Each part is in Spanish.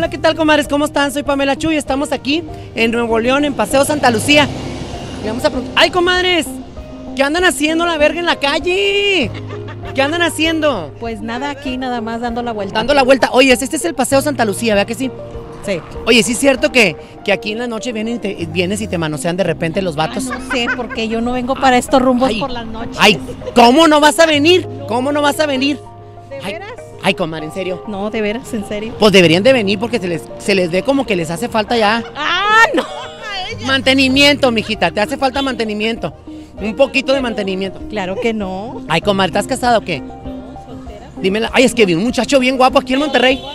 Hola, ¿qué tal, comadres? ¿Cómo están? Soy Pamela Chu y estamos aquí en Nuevo León, en Paseo Santa Lucía. Y vamos a preguntar... ¡Ay, comadres! ¿Qué andan haciendo la verga en la calle? ¿Qué andan haciendo? Pues nada, aquí nada más dando la vuelta. Dando la vuelta. Oye, este es el Paseo Santa Lucía, ¿verdad que sí? Sí. Oye, ¿sí es cierto que aquí en la noche vienes y te manosean de repente los vatos? No sé, porque yo no vengo para estos rumbos Ay, por las noches. Ay, ¿cómo no vas a venir? ¿Cómo no vas a venir? ¿De veras? Ay, comadre, ¿en serio? No, de veras, en serio. Pues deberían de venir porque se les ve como que les hace falta ya. ¡Ah, no! Mantenimiento, mijita, te hace falta mantenimiento. Un poquito de mantenimiento. Claro que no. Ay, comadre, ¿estás casada o qué? No, soltera. Dímela. Ay, es que vi un muchacho bien guapo aquí en Monterrey.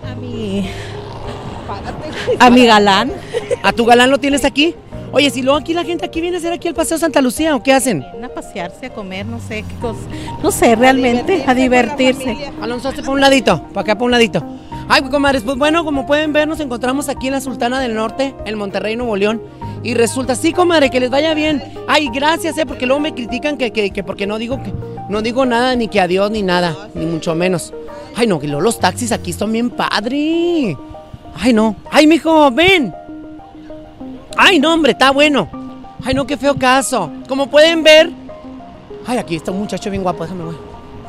A mi galán. ¿A tu galán lo tienes aquí? Oye, si luego aquí la gente aquí viene a hacer aquí el Paseo Santa Lucía, ¿o qué hacen? Vienen a pasearse, a comer, no sé qué cosa. No sé, realmente, a divertirse. Alonso, hazte para un ladito, para acá para un ladito. Ay, comadres, pues bueno, como pueden ver, nos encontramos aquí en la Sultana del Norte, en Monterrey, Nuevo León. Y resulta, sí, comadre, que les vaya bien. Ay, gracias, porque luego me critican que porque no digo nada, ni que adiós, ni nada, ni mucho menos. Ay, no, que luego los taxis aquí son bien padre. Ay, no. Ay, mijo, ven. Ay, no, hombre, está bueno. Ay, no, qué feo caso. Como pueden ver. Ay, aquí está un muchacho bien guapo, déjame, güey.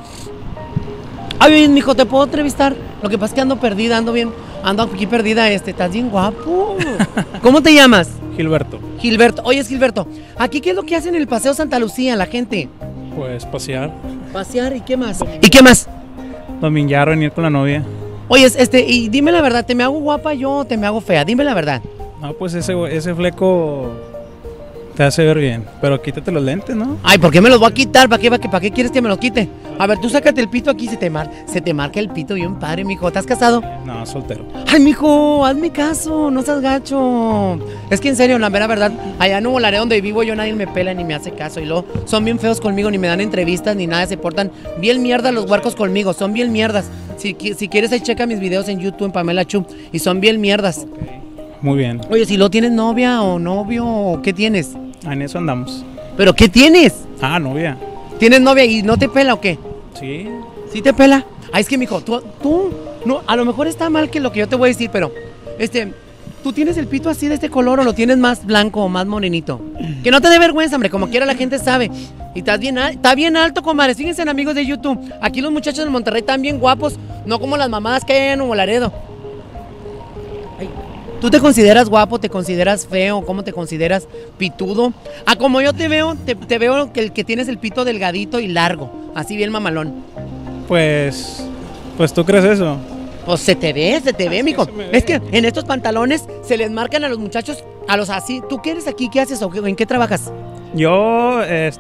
Ay, mijo, ¿te puedo entrevistar? Lo que pasa es que ando perdida, ando aquí perdida, estás bien guapo. ¿Cómo te llamas? Gilberto. Gilberto. Oye, Gilberto, ¿aquí qué es lo que hacen en el Paseo Santa Lucía, la gente? Pues pasear. Pasear, ¿y qué más? ¿Y qué más? Dominguear, venir con la novia. Oye, y dime la verdad, ¿te me hago guapa yo o te me hago fea? Dime la verdad. No, pues ese fleco te hace ver bien, pero quítate los lentes, ¿no? Ay, ¿por qué me los voy a quitar? ¿Para qué quieres que me los quite? A ver, tú sácate el pito aquí, se te marca el pito bien padre, mijo. ¿Estás casado? No, soltero. Ay, mijo, hazme caso, no seas gacho. Es que en serio, la mera verdad, allá en Nuevo Laredo donde vivo yo nadie me pela ni me hace caso. Y luego son bien feos conmigo, ni me dan entrevistas ni nada, se portan bien mierda los huercos conmigo, son bien mierdas. Si quieres ahí checa mis videos en YouTube, en Pamela Chu, y son bien mierdas. Okay. Muy bien. Oye, si lo tienes novia o novio, ¿o qué tienes? En eso andamos. ¿Pero qué tienes? Ah, novia. ¿Tienes novia y no te pela o qué? Sí. ¿Sí te pela? Ay, es que, mijo, tú, no, a lo mejor está mal que lo que yo te voy a decir, pero, ¿tú tienes el pito así de este color o lo tienes más blanco o más morenito? Que no te dé vergüenza, hombre, como quiera la gente sabe. Y está bien alto, comadres. Fíjense, amigos de YouTube, aquí los muchachos de Monterrey están bien guapos, no como las mamadas que hay en Nuevo Laredo. Ay, ¿tú te consideras guapo, te consideras feo, cómo te consideras pitudo? Ah, como yo te veo que el que tienes el pito delgadito y largo, así bien mamalón. Pues tú crees eso. Pues se te ve, mijo. Es que en estos pantalones se les marcan a los muchachos, a los así. ¿Tú qué eres aquí? ¿Qué haces o en qué trabajas? Yo,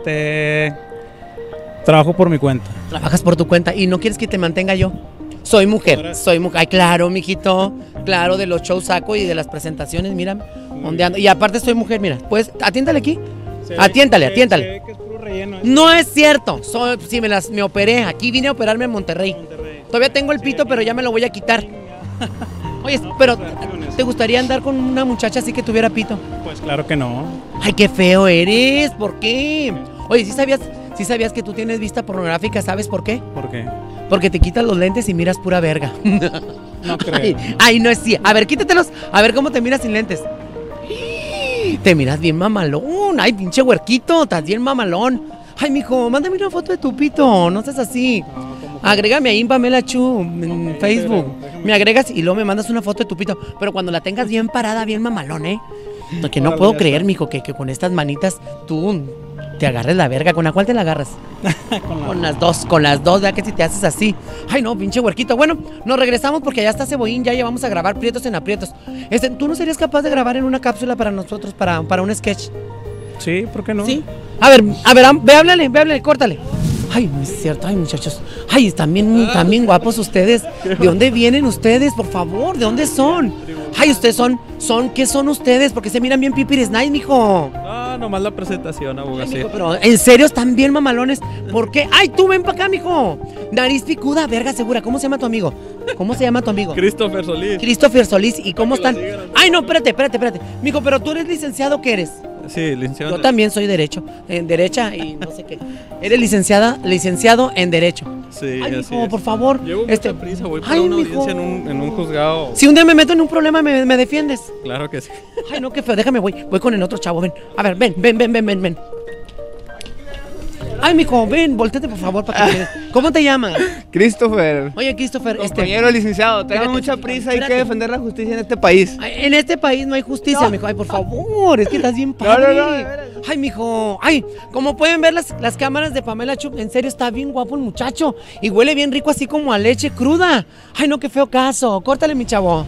trabajo por mi cuenta. Trabajas por tu cuenta y no quieres que te mantenga yo. Soy mujer. Ay, claro, mijito. Claro, de los shows saco y de las presentaciones, mira, ondeando. Y aparte soy mujer, mira. Pues, atiéntale aquí. Atiéntale. Se ve que es puro relleno. No es cierto. Sí, me operé. Aquí vine a operarme en Monterrey. Todavía tengo el pito, pero ya me lo voy a quitar. Oye, pero ¿te gustaría andar con una muchacha así que tuviera pito? Pues claro que no. Ay, qué feo eres. ¿Por qué? Oye, ¿sí sabías que tú tienes vista pornográfica? ¿Sabes por qué? ¿Por qué? Porque te quitas los lentes y miras pura verga. No creo. Ay, no es cierto. A ver, quítatelos. A ver cómo te miras sin lentes. Te miras bien mamalón. Ay, pinche huerquito, estás bien mamalón. Ay, mijo, mándame una foto de tu pito. No seas así. Agrégame ahí en Pamela Chu en Facebook. Me agregas y luego me mandas una foto de tu pito. Pero cuando la tengas bien parada, bien mamalón, ¿eh? Que no puedo creer, mijo, que con estas manitas tú te agarres la verga. ¿Con la cuál te la agarras? Con las dos, vea que si te haces así. Ay, no, pinche huerquito. Bueno, nos regresamos porque ya está Cebollín, ya llevamos a grabar Prietos en Aprietos. ¿Tú no serías capaz de grabar en una cápsula para nosotros, para un sketch? Sí, ¿por qué no? Sí. A ver, ve, háblale, córtale. Ay, no es cierto, ay, muchachos. Ay, están bien guapos ustedes. ¿De dónde vienen ustedes, por favor? ¿De dónde son? Ay, ustedes ¿qué son ustedes? Porque se miran bien pipiris nice, mijo. No, nomás la presentación, abogacía. Pero en serio, están bien mamalones. ¿Por qué? Ay, tú ven para acá, mijo. Nariz picuda, verga segura. ¿Cómo se llama tu amigo? Christopher Solís. Christopher Solís. ¿Y cómo están? Ay, no, espérate. Mijo, pero tú eres licenciado, ¿qué eres? Sí, licenciado. Yo también soy en derecha y no sé qué. Eres licenciado en derecho. Sí, Ay, así mijo, es. por favor. Llevo mucha prisa, voy para Ay, una mijo. audiencia en un juzgado. Si un día me meto en un problema, me defiendes. Claro que sí. Ay, no, qué feo, déjame, voy con el otro chavo, ven. A ver, ven. Ay, mijo, ven, volteate por favor para que me... ¿Cómo te llamas? Christopher, Oye, Christopher, compañero licenciado, tengo Espérate, mucha prisa, hay que espérate. defender la justicia en este país. Ay, en este país no hay justicia, No. mijo. Ay, por favor, es que estás bien padre. No, de veras. Ay, mijo. Ay, como pueden ver las cámaras de Pamela Chup, en serio está bien guapo el muchacho. Y huele bien rico así como a leche cruda. Ay, no, qué feo caso. Córtale, mi chavo.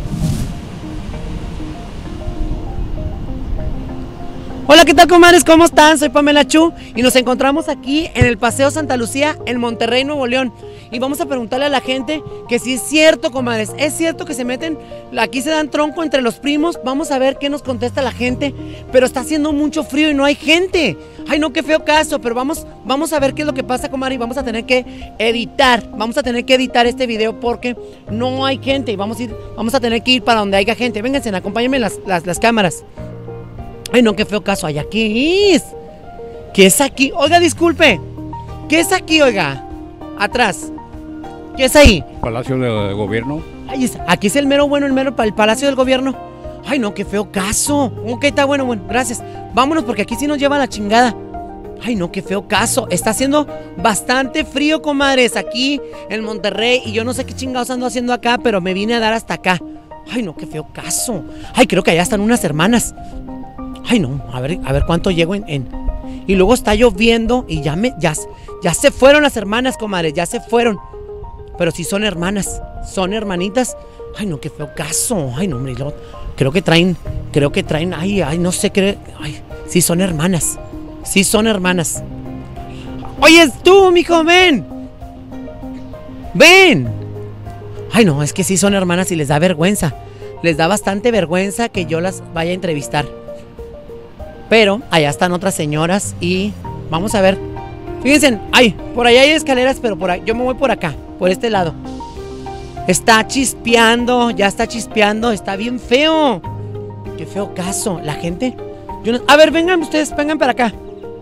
Hola, ¿qué tal, comadres? ¿Cómo están? Soy Pamela Chu y nos encontramos aquí en el Paseo Santa Lucía en Monterrey, Nuevo León. Y vamos a preguntarle a la gente que si es cierto, comadres, es cierto que se meten, aquí se dan tronco entre los primos. Vamos a ver qué nos contesta la gente, pero está haciendo mucho frío y no hay gente. Ay, no, qué feo caso, pero vamos a ver qué es lo que pasa, comadre, y vamos a tener que editar este video porque no hay gente y vamos a tener que ir para donde haya gente. Vénganse, acompáñenme las cámaras. Ay, no, qué feo caso. Ay, ¿qué es? ¿Qué es aquí? Oiga, disculpe. ¿Qué es aquí, oiga? Atrás. ¿Qué es ahí? Palacio de Gobierno. Ay, aquí es el mero bueno, el Palacio del Gobierno. Ay, no, qué feo caso. Ok, está bueno, gracias. Vámonos porque aquí sí nos lleva la chingada. Ay, no, qué feo caso. Está haciendo bastante frío, comadres, aquí en Monterrey. Y yo no sé qué chingados ando haciendo acá, pero me vine a dar hasta acá. Ay, no, qué feo caso. Ay, creo que allá están unas hermanas. Ay, no, a ver cuánto llego en... Y luego está lloviendo y ya se fueron las hermanas, comadres, ya se fueron. Pero sí son hermanas, son hermanitas. Ay, no, qué feo caso. Ay, no, hombre, y luego creo que traen, ay, no sé, ay, sí son hermanas. Sí son hermanas. Oye, tú, mijo, ven. Ven. Ay, no, es que sí son hermanas y les da vergüenza. Les da bastante vergüenza que yo las vaya a entrevistar. Pero allá están otras señoras y vamos a ver. Fíjense, ay, por allá hay escaleras, pero yo me voy por acá, por este lado. Está chispeando, ya está chispeando, está bien feo. Qué feo caso, la gente. A ver, vengan ustedes, vengan para acá.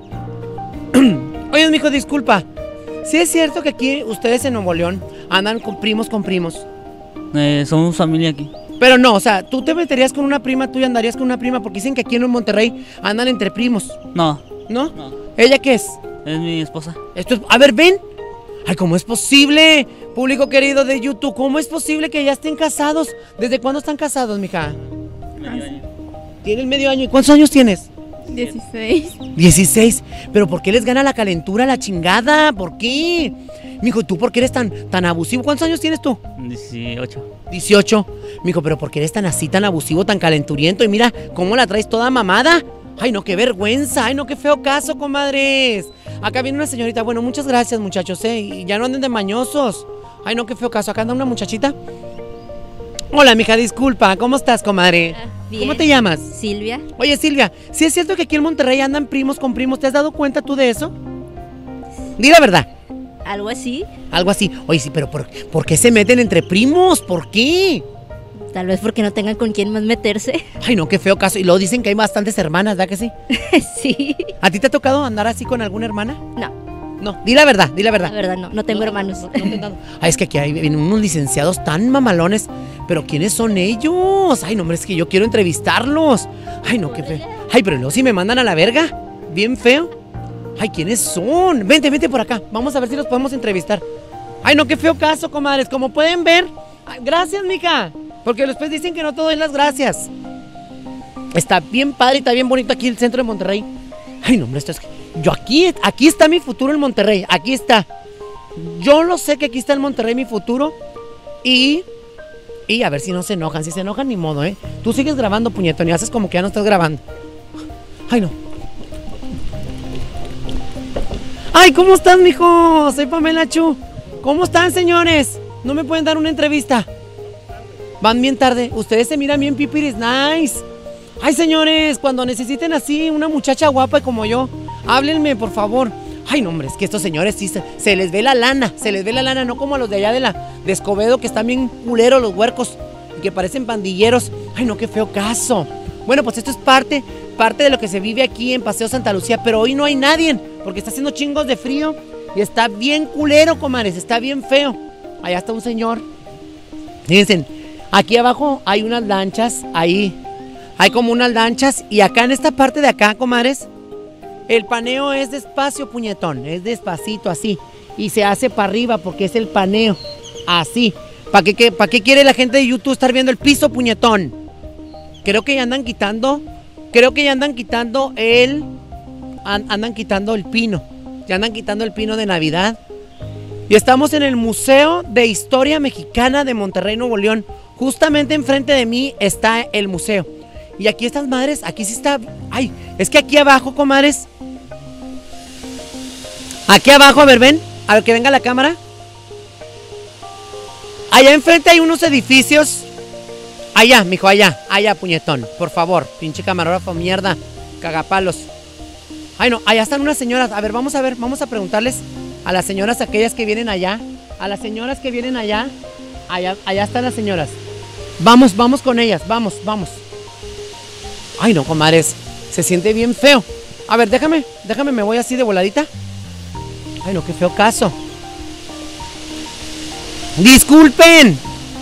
Oye, mijo, disculpa. ¿Sí es cierto que aquí ustedes en Nuevo León andan con primos? Somos familia aquí. Pero no, o sea, tú te meterías con una prima, tú y andarías con una prima, porque dicen que aquí en Monterrey andan entre primos. No. ¿No? No. ¿Ella qué es? Es mi esposa. A ver, ven. Ay, ¿cómo es posible? Público querido de YouTube, ¿cómo es posible que ya estén casados? ¿Desde cuándo están casados, mija? Medio año. Tienen medio año. ¿Y cuántos años tienes? 16. 16. ¿Pero por qué les gana la calentura, la chingada? ¿Por qué? Mijo, ¿tú por qué eres tan abusivo? ¿Cuántos años tienes tú? 18. 18. Mijo, ¿pero por qué eres tan así, tan abusivo, tan calenturiento? Y mira, ¿cómo la traes toda mamada? Ay, no, qué vergüenza. Ay, no, qué feo caso, comadres. Acá viene una señorita. Bueno, muchas gracias, muchachos, y ya no anden de mañosos. Ay, no, qué feo caso. Acá anda una muchachita. Hola, mija, disculpa. ¿Cómo estás, comadre? Bien. ¿Cómo te llamas? Silvia. Oye, Silvia, ¿sí es cierto que aquí en Monterrey andan primos con primos? ¿Te has dado cuenta tú de eso? Di la verdad. Algo así. Algo así. Oye, sí, pero ¿por qué se meten entre primos? ¿Por qué? Tal vez porque no tengan con quién más meterse. Ay, no, qué feo caso. Y luego dicen que hay bastantes hermanas, ¿verdad que sí? Sí. ¿A ti te ha tocado andar así con alguna hermana? No. No, di la verdad, di la verdad. La verdad, no tengo hermanos. Ay, es que aquí hay unos licenciados tan mamalones. Pero ¿quiénes son ellos? Ay, no, hombre, es que yo quiero entrevistarlos. Ay, no, qué feo. Ay, pero luego si me mandan a la verga. Bien feo. Ay, ¿quiénes son? Vente por acá. Vamos a ver si los podemos entrevistar. Ay, no, qué feo caso, comadres. Como pueden ver. Ay, gracias, mija. Porque después dicen que no todo es las gracias. Está bien padre y está bien bonito aquí el centro de Monterrey. Ay, no, hombre, esto es que... Aquí está mi futuro en Monterrey. Aquí está. Yo lo sé que aquí está en Monterrey mi futuro. Y a ver si no se enojan. Si se enojan, ni modo, ¿eh? Tú sigues grabando, puñetón, y haces como que ya no estás grabando. Ay, no. Ay, ¿cómo estás, mijo? Soy Pamela Chu. ¿Cómo están, señores? ¿No me pueden dar una entrevista? Van bien tarde. Ustedes se miran bien pipiris nice. Ay, señores, cuando necesiten así una muchacha guapa como yo, háblenme, por favor. Ay, no, hombre, es que estos señores sí se les ve la lana. Se les ve la lana, no como a los de allá de Escobedo, que están bien culeros los huercos y que parecen pandilleros. Ay, no, qué feo caso. Bueno, pues esto es parte de lo que se vive aquí en Paseo Santa Lucía, pero hoy no hay nadie, porque está haciendo chingos de frío Y está bien culero, comadres, está bien feo. Allá está un señor. Fíjense, aquí abajo hay unas lanchas, ahí. Hay como unas lanchas y acá en esta parte de acá, comadres, el paneo es despacio, puñetón, es despacito, así. Y se hace para arriba porque es el paneo, así. ¿Para qué quiere la gente de YouTube estar viendo el piso, puñetón? Creo que ya andan quitando andan quitando el pino. Ya andan quitando el pino de Navidad. Y estamos en el Museo de Historia Mexicana de Monterrey, Nuevo León. Justamente enfrente de mí está el museo. Y aquí estas madres, aquí sí está... Ay, es que aquí abajo, comadres. Aquí abajo, a ver, ven. A ver, que venga la cámara. Allá enfrente hay unos edificios. Allá, mijo, allá, puñetón. Por favor, pinche camarógrafo, mierda. Cagapalos. Ay, no, allá están unas señoras. A ver, vamos a preguntarles a las señoras aquellas que vienen allá. A las señoras que vienen allá. Allá están las señoras. Vamos con ellas, vamos. Ay, no, comadres, se siente bien feo. A ver, déjame, me voy así de voladita. Ay, no, qué feo caso. Disculpen,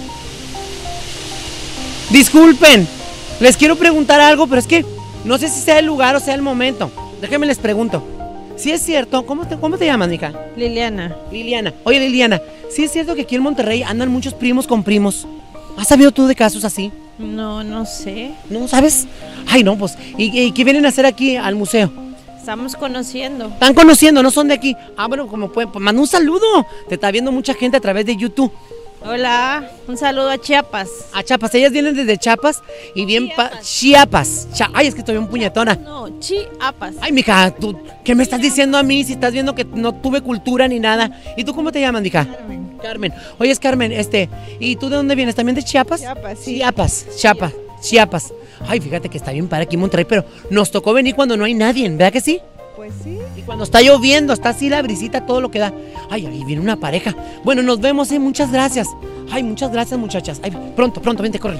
les quiero preguntar algo, pero es que no sé si sea el lugar o sea el momento. Déjenme les pregunto. Si es cierto, ¿cómo te llamas, mija? Liliana. Liliana. Oye, Liliana, ¿sí es cierto que aquí en Monterrey andan muchos primos con primos? ¿Has sabido tú de casos así? No sé. ¿No sabes? Ay, no, pues. ¿Y qué vienen a hacer aquí al museo? Estamos conociendo. Están conociendo, no son de aquí. Ah, bueno, como pueden, pues manda un saludo. Te está viendo mucha gente a través de YouTube. Hola, un saludo a Chiapas. A Chiapas, ellas vienen desde Chiapas y bien Chiapas. Ay, es que estoy bien puñetona. No, Chiapas. Ay, mija, ¿tú qué me estás diciendo a mí si estás viendo que no tuve cultura ni nada? ¿Y tú cómo te llamas, mija? Carmen. Oye, es Carmen, ¿y tú de dónde vienes? ¿También de Chiapas? Chiapas, sí. Chiapas. Ay, fíjate que está bien padre aquí en Monterrey, pero nos tocó venir cuando no hay nadie, ¿verdad que sí? Pues sí. Y cuando está lloviendo, está así la brisita, todo lo que da. Ay, ahí viene una pareja. Bueno, nos vemos, muchas gracias. Ay, muchas gracias, muchachas. Ay, pronto, vente, corre.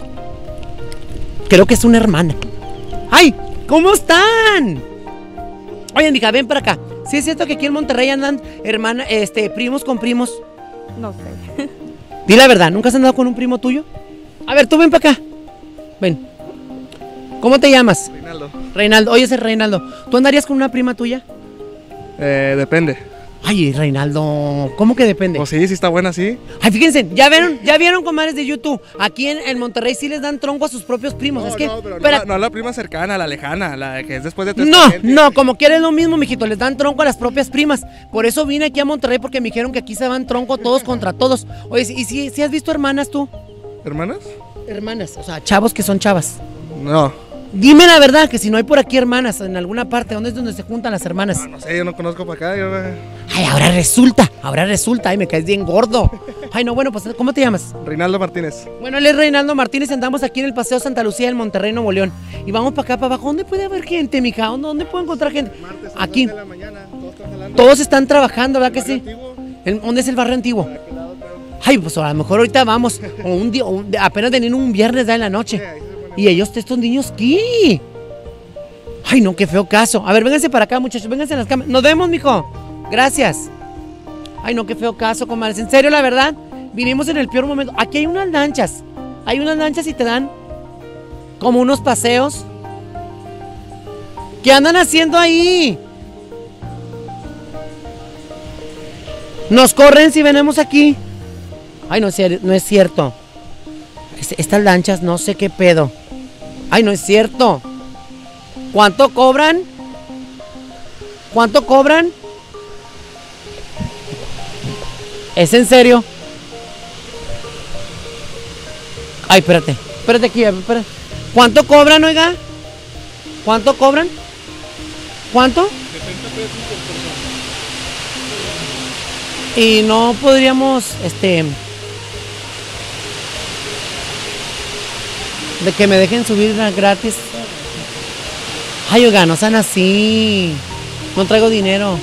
Creo que es una hermana. Ay, ¿cómo están? Oye, mija, ven para acá. ¿Sí es cierto que aquí en Monterrey andan primos con primos? No sé. Di la verdad, ¿nunca has andado con un primo tuyo? A ver, tú ven para acá. Ven. ¿Cómo te llamas? Reinaldo. Oye, ese Reinaldo. ¿Tú andarías con una prima tuya? Depende. Ay, Reinaldo, ¿cómo que depende? Pues sí está buena, sí. Ay, fíjense, ya vieron comadres de YouTube. Aquí en Monterrey sí les dan tronco a sus propios primos. Es que, no a la prima cercana, a la lejana, la que es después de 3. No, como quieres lo mismo, mijito, les dan tronco a las propias primas. Por eso vine aquí a Monterrey, porque me dijeron que aquí se van tronco todos contra todos. Oye, ¿y si has visto hermanas tú? ¿Hermanas? Hermanas, o sea, chavos que son chavas. No. Dime la verdad, que si no hay por aquí hermanas en alguna parte, ¿dónde es donde se juntan las hermanas? No sé, yo no conozco para acá. Ay, ahora resulta, ay, me caes bien gordo. Ay, no, bueno, pues, ¿cómo te llamas? Reinaldo Martínez. Bueno, él es Reinaldo Martínez, andamos aquí en el Paseo Santa Lucía en Monterrey, Nuevo León. Y vamos para acá, para abajo. ¿Dónde puede haber gente, mija? ¿Dónde puedo encontrar gente? Martes, aquí. De la mañana, todos están trabajando, ¿verdad que sí? Antiguo. ¿Dónde es el barrio antiguo? Ay, pues a lo mejor ahorita vamos, o un día, apenas venir un viernes en la noche. Y estos niños, ¿qué? Ay, no, qué feo caso. A ver, vénganse para acá, muchachos, vénganse en las cámaras. Nos vemos, mijo. Gracias. Ay, no, qué feo caso, comadres. En serio, la verdad, vinimos en el peor momento. Aquí hay unas lanchas. Y te dan como unos paseos. ¿Qué andan haciendo ahí? Nos corren si venimos aquí. Ay, no es cierto. Estas lanchas, no sé qué pedo. Ay, no es cierto. ¿Cuánto cobran? ¿Es en serio? Ay, espérate aquí, espérate. ¿Cuánto cobran, oiga? ¿Cuánto cobran? ¿Cuánto? 70 pesos por persona. Y no podríamos, de que me dejen subir gratis. Ay, oiga, no sean así. No traigo dinero.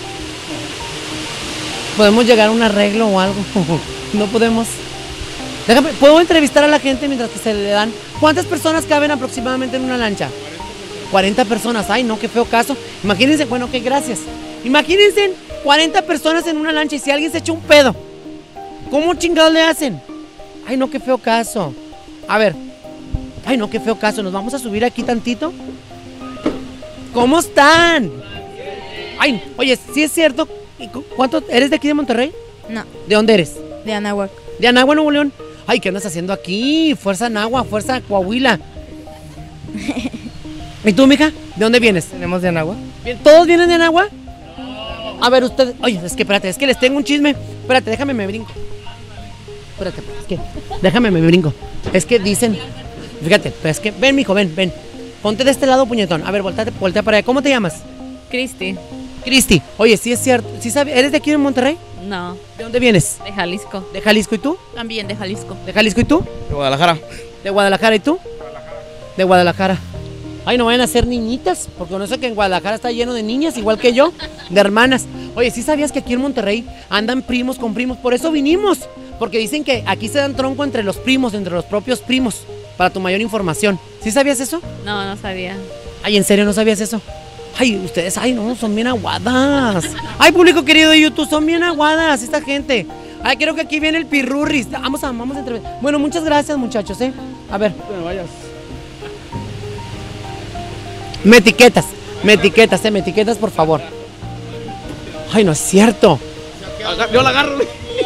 ¿Podemos llegar a un arreglo o algo? No podemos. Déjame, ¿puedo entrevistar a la gente mientras que se le dan? ¿Cuántas personas caben aproximadamente en una lancha? 40 personas. Ay, no, qué feo caso. Imagínense, bueno, ok, gracias. Imagínense 40 personas en una lancha y si alguien se echa un pedo, ¿cómo chingados le hacen? Ay, no, qué feo caso. A ver. Ay, no, qué feo caso. Nos vamos a subir aquí tantito. ¿Cómo están? Ay, oye, ¿sí es cierto? ¿Cuánto? ¿Eres de aquí de Monterrey? No, ¿De dónde eres? de Anáhuac. De Anáhuac, Nuevo León. Ay, ¿qué andas haciendo aquí? Fuerza Anáhuac, fuerza Coahuila. ¿Y tú, mija? ¿De dónde vienes? ¿Tenemos de Anáhuac? ¿Todos vienen de Anáhuac? A ver, ustedes. Oye, es que espérate, es que les tengo un chisme. Espérate, déjame me brinco. Espérate, es que. Déjame me brinco. Es que dicen. Fíjate, es que. Ven, mijo, ven. Ponte de este lado, puñetón. A ver, voltea para allá. ¿Cómo te llamas? Cristi. Cristi. Oye, sí es cierto. ¿Sí sabes? ¿Eres de aquí en Monterrey? No, ¿De dónde vienes? de Jalisco. ¿De Jalisco y tú? También de Jalisco. ¿De Jalisco y tú? De Guadalajara. ¿De Guadalajara y tú? De Guadalajara. Ay, no vayan a ser niñitas, porque no sé que en Guadalajara está lleno de niñas, igual que yo, de hermanas. Oye, ¿sí sabías que aquí en Monterrey andan primos con primos? Por eso vinimos, porque dicen que aquí se dan tronco entre los primos, entre los propios primos, para tu mayor información. ¿Sí sabías eso? No, no sabía. Ay, ¿en serio no sabías eso? Ay, ustedes, ay, no, son bien aguadas. Ay, público querido de YouTube, son bien aguadas esta gente. Ay, creo que aquí viene el pirurris. Vamos a entrevistar. Bueno, muchas gracias, muchachos, A ver. No me vayas. Me etiquetas, por favor. Ay, no es cierto. Yo la agarro.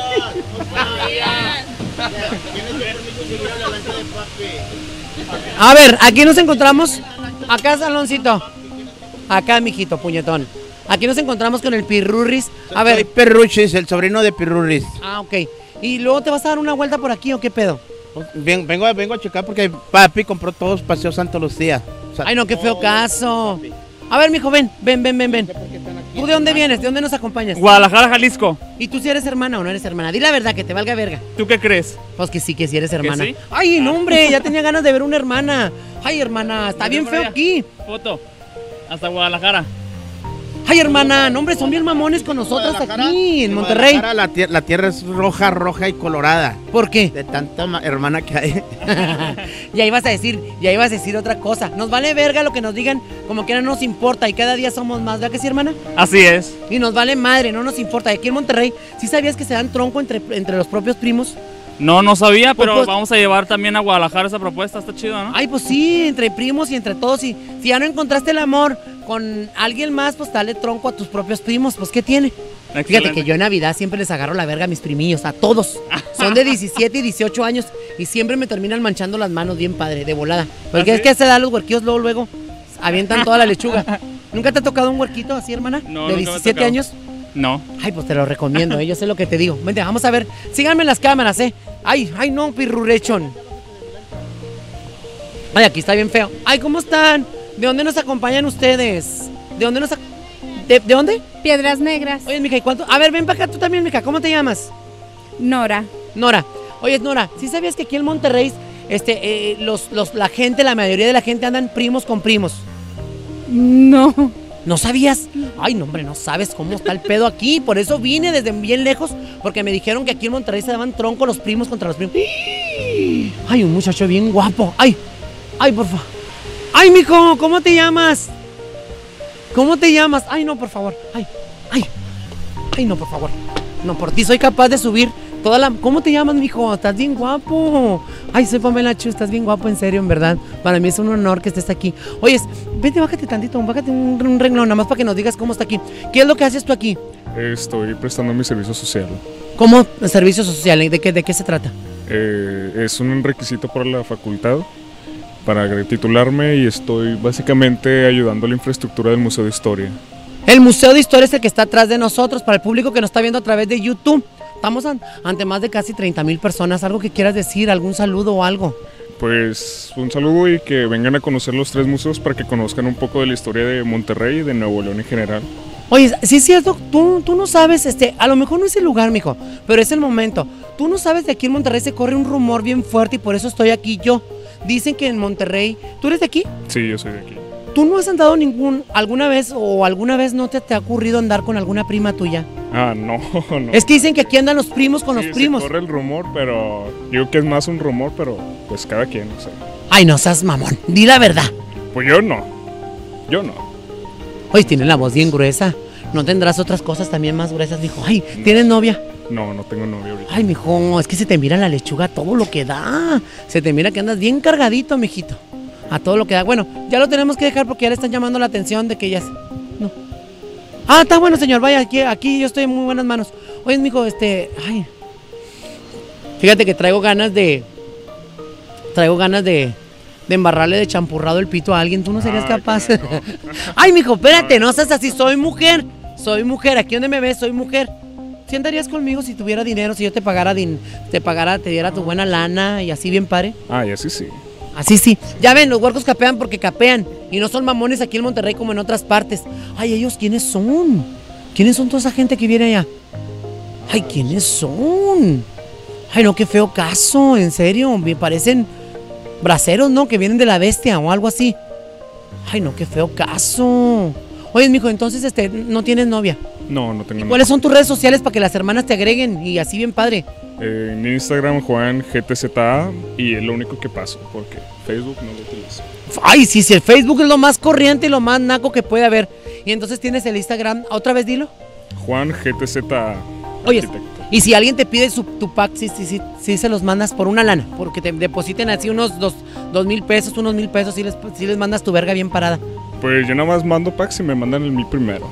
A ver, aquí nos encontramos. Acá, Saloncito. Acá, mijito, puñetón. Aquí nos encontramos con el Pirurris. A Soy ver. Perruchis, el sobrino de Pirurris. Ah, ok. ¿Y luego te vas a dar una vuelta por aquí o qué pedo? Vengo a checar porque papi compró todos Paseo Santa Lucía. O sea, Ay, no, qué feo caso. A ver, mijo, ven. ¿Tú de dónde vienes? ¿De dónde nos acompañas? Guadalajara, Jalisco. ¿Y tú si eres hermana o no eres hermana? Di la verdad, que te valga verga. ¿Tú qué crees? Pues que sí eres hermana. sí? Ay, no, hombre, ya tenía ganas de ver una hermana. Ay, hermana, está bien feo aquí. Foto. Hasta Guadalajara. Ay, hermana, no, hombre, son bien mamones con nosotros aquí en Monterrey. Guadalajara, la tierra es roja y colorada. ¿Por qué? De tanta hermana que hay. ya ibas a decir otra cosa. Nos vale verga lo que nos digan, como que no nos importa y cada día somos más, ¿verdad que sí, hermana? Así es. Y nos vale madre, no nos importa. Y aquí en Monterrey, ¿sí sabías que se dan tronco entre los propios primos? No sabía, pero Pues- vamos a llevar también a Guadalajara esa propuesta. Está chido, ¿no? Ay, pues sí, entre primos y entre todos. Y si ya no encontraste el amor con alguien más, pues dale tronco a tus propios primos. Pues, ¿qué tiene? Fíjate Excelente. que yo en Navidad siempre les agarro la verga a mis primillos, a todos. Son de 17 y 18 años y siempre me terminan manchando las manos bien padre, de volada. Porque ¿Ah, es sí? que se da los huerquillos luego, avientan toda la lechuga. ¿Nunca te ha tocado un huerquito así, hermana? No, ¿De nunca me ha 17 tocado. años? No. Ay, pues te lo recomiendo, yo sé lo que te digo. Vente, vamos a ver. Síganme en las cámaras, Ay, no, pirrurechón. Ay, aquí está bien feo. Ay, ¿cómo están? ¿De dónde nos acompañan ustedes? ¿De dónde nos ¿De dónde? Piedras Negras. Oye, mija, ¿y cuánto? A ver, ven para acá tú también, mija. ¿Cómo te llamas? Nora. Nora. Oye, Nora, ¿sí sabías que aquí en Monterrey la mayoría de la gente andan primos con primos? No. ¿No sabías? Ay, no, hombre, no sabes cómo está el pedo aquí. Por eso vine desde bien lejos, porque me dijeron que aquí en Monterrey se daban tronco los primos contra los primos. Ay, un muchacho bien guapo. Ay, por favor. Ay, mijo, ¿cómo te llamas? ¿Cómo te llamas? Ay, no, por favor. Ay, no, por favor. No, por ti soy capaz de subir toda la... ¿Cómo te llamas, mijo? Estás bien guapo. Ay, soy Pamela Chu, estás bien guapo, en serio, en verdad. Para mí es un honor que estés aquí. Oye, vente, bájate tantito, bájate un renglón, nada más para que nos digas cómo está aquí. ¿Qué es lo que haces tú aquí? Estoy prestando mi servicio social. ¿Cómo? Servicio social, ¿de qué se trata? Es un requisito para la facultad para titularme y estoy básicamente ayudando a la infraestructura del Museo de Historia. El Museo de Historia es el que está atrás de nosotros, para el público que nos está viendo a través de YouTube. Estamos ante más de casi 30,000 personas. ¿Algo que quieras decir? ¿Algún saludo o algo? Pues un saludo y que vengan a conocer los 3 museos para que conozcan un poco de la historia de Monterrey y de Nuevo León en general. Oye, sí es cierto, tú no sabes, a lo mejor no es el lugar, mijo, pero es el momento. Tú no sabes de aquí en Monterrey se corre un rumor bien fuerte y por eso estoy aquí yo. Dicen que en Monterrey... ¿Tú eres de aquí? Sí, yo soy de aquí. ¿Tú no has andado alguna vez no te ha ocurrido andar con alguna prima tuya? Ah, no. Es que dicen que aquí andan los primos con Sí, los primos. Se corre el rumor, pero digo que es más un rumor, pero pues cada quien, no sé. Ay, no seas mamón, di la verdad. Pues yo no. Oye, tiene la voz bien gruesa. ¿No tendrás otras cosas también más gruesas, mijo? Ay, ¿tienes novia? No, no tengo novia ahorita. Ay, mijo, es que se te mira la lechuga todo lo que da. Se te mira que andas bien cargadito, mijito. A todo lo que da. Bueno, ya lo tenemos que dejar porque ya le están llamando la atención de que ya es... No. Ah, está bueno, señor. Vaya, aquí yo estoy en muy buenas manos. Oye, mijo, ay. Fíjate que traigo ganas de embarrarle de champurrado el pito a alguien. ¿Tú no serías capaz? No. Ay, mijo, espérate, no seas así. Soy mujer. Aquí donde me ves, soy mujer. ¿Sí andarías conmigo si tuviera dinero? Si yo te pagara, te diera tu buena lana y así bien padre. Ah, y así sí. Así sí. Ya ven, los huercos capean porque capean. Y no son mamones aquí en Monterrey como en otras partes. Ay, ¿ellos quiénes son? ¿Quiénes son toda esa gente que viene allá? Ay, ¿quiénes son? Ay, no, qué feo caso, en serio. Me parecen braceros, ¿no? Que vienen de la bestia o algo así. Ay, no, qué feo caso. Oye, mijo, entonces, ¿no tienes novia? No, no tengo novia. ¿Cuáles son tus redes sociales para que las hermanas te agreguen y así bien padre? En Instagram, Juan GTZA, y es lo único que paso, porque Facebook no lo utilizo. Ay, sí, el Facebook es lo más corriente y lo más naco que puede haber. Y entonces tienes el Instagram, otra vez dilo. Juan GTZA. Oye, arquitecto. y si alguien te pide tu pack, sí se los mandas por una lana, porque te depositen así unos 2,000 pesos, unos 1,000 pesos, sí les mandas tu verga bien parada. Pues yo nada más mando packs y me mandan el mío primero.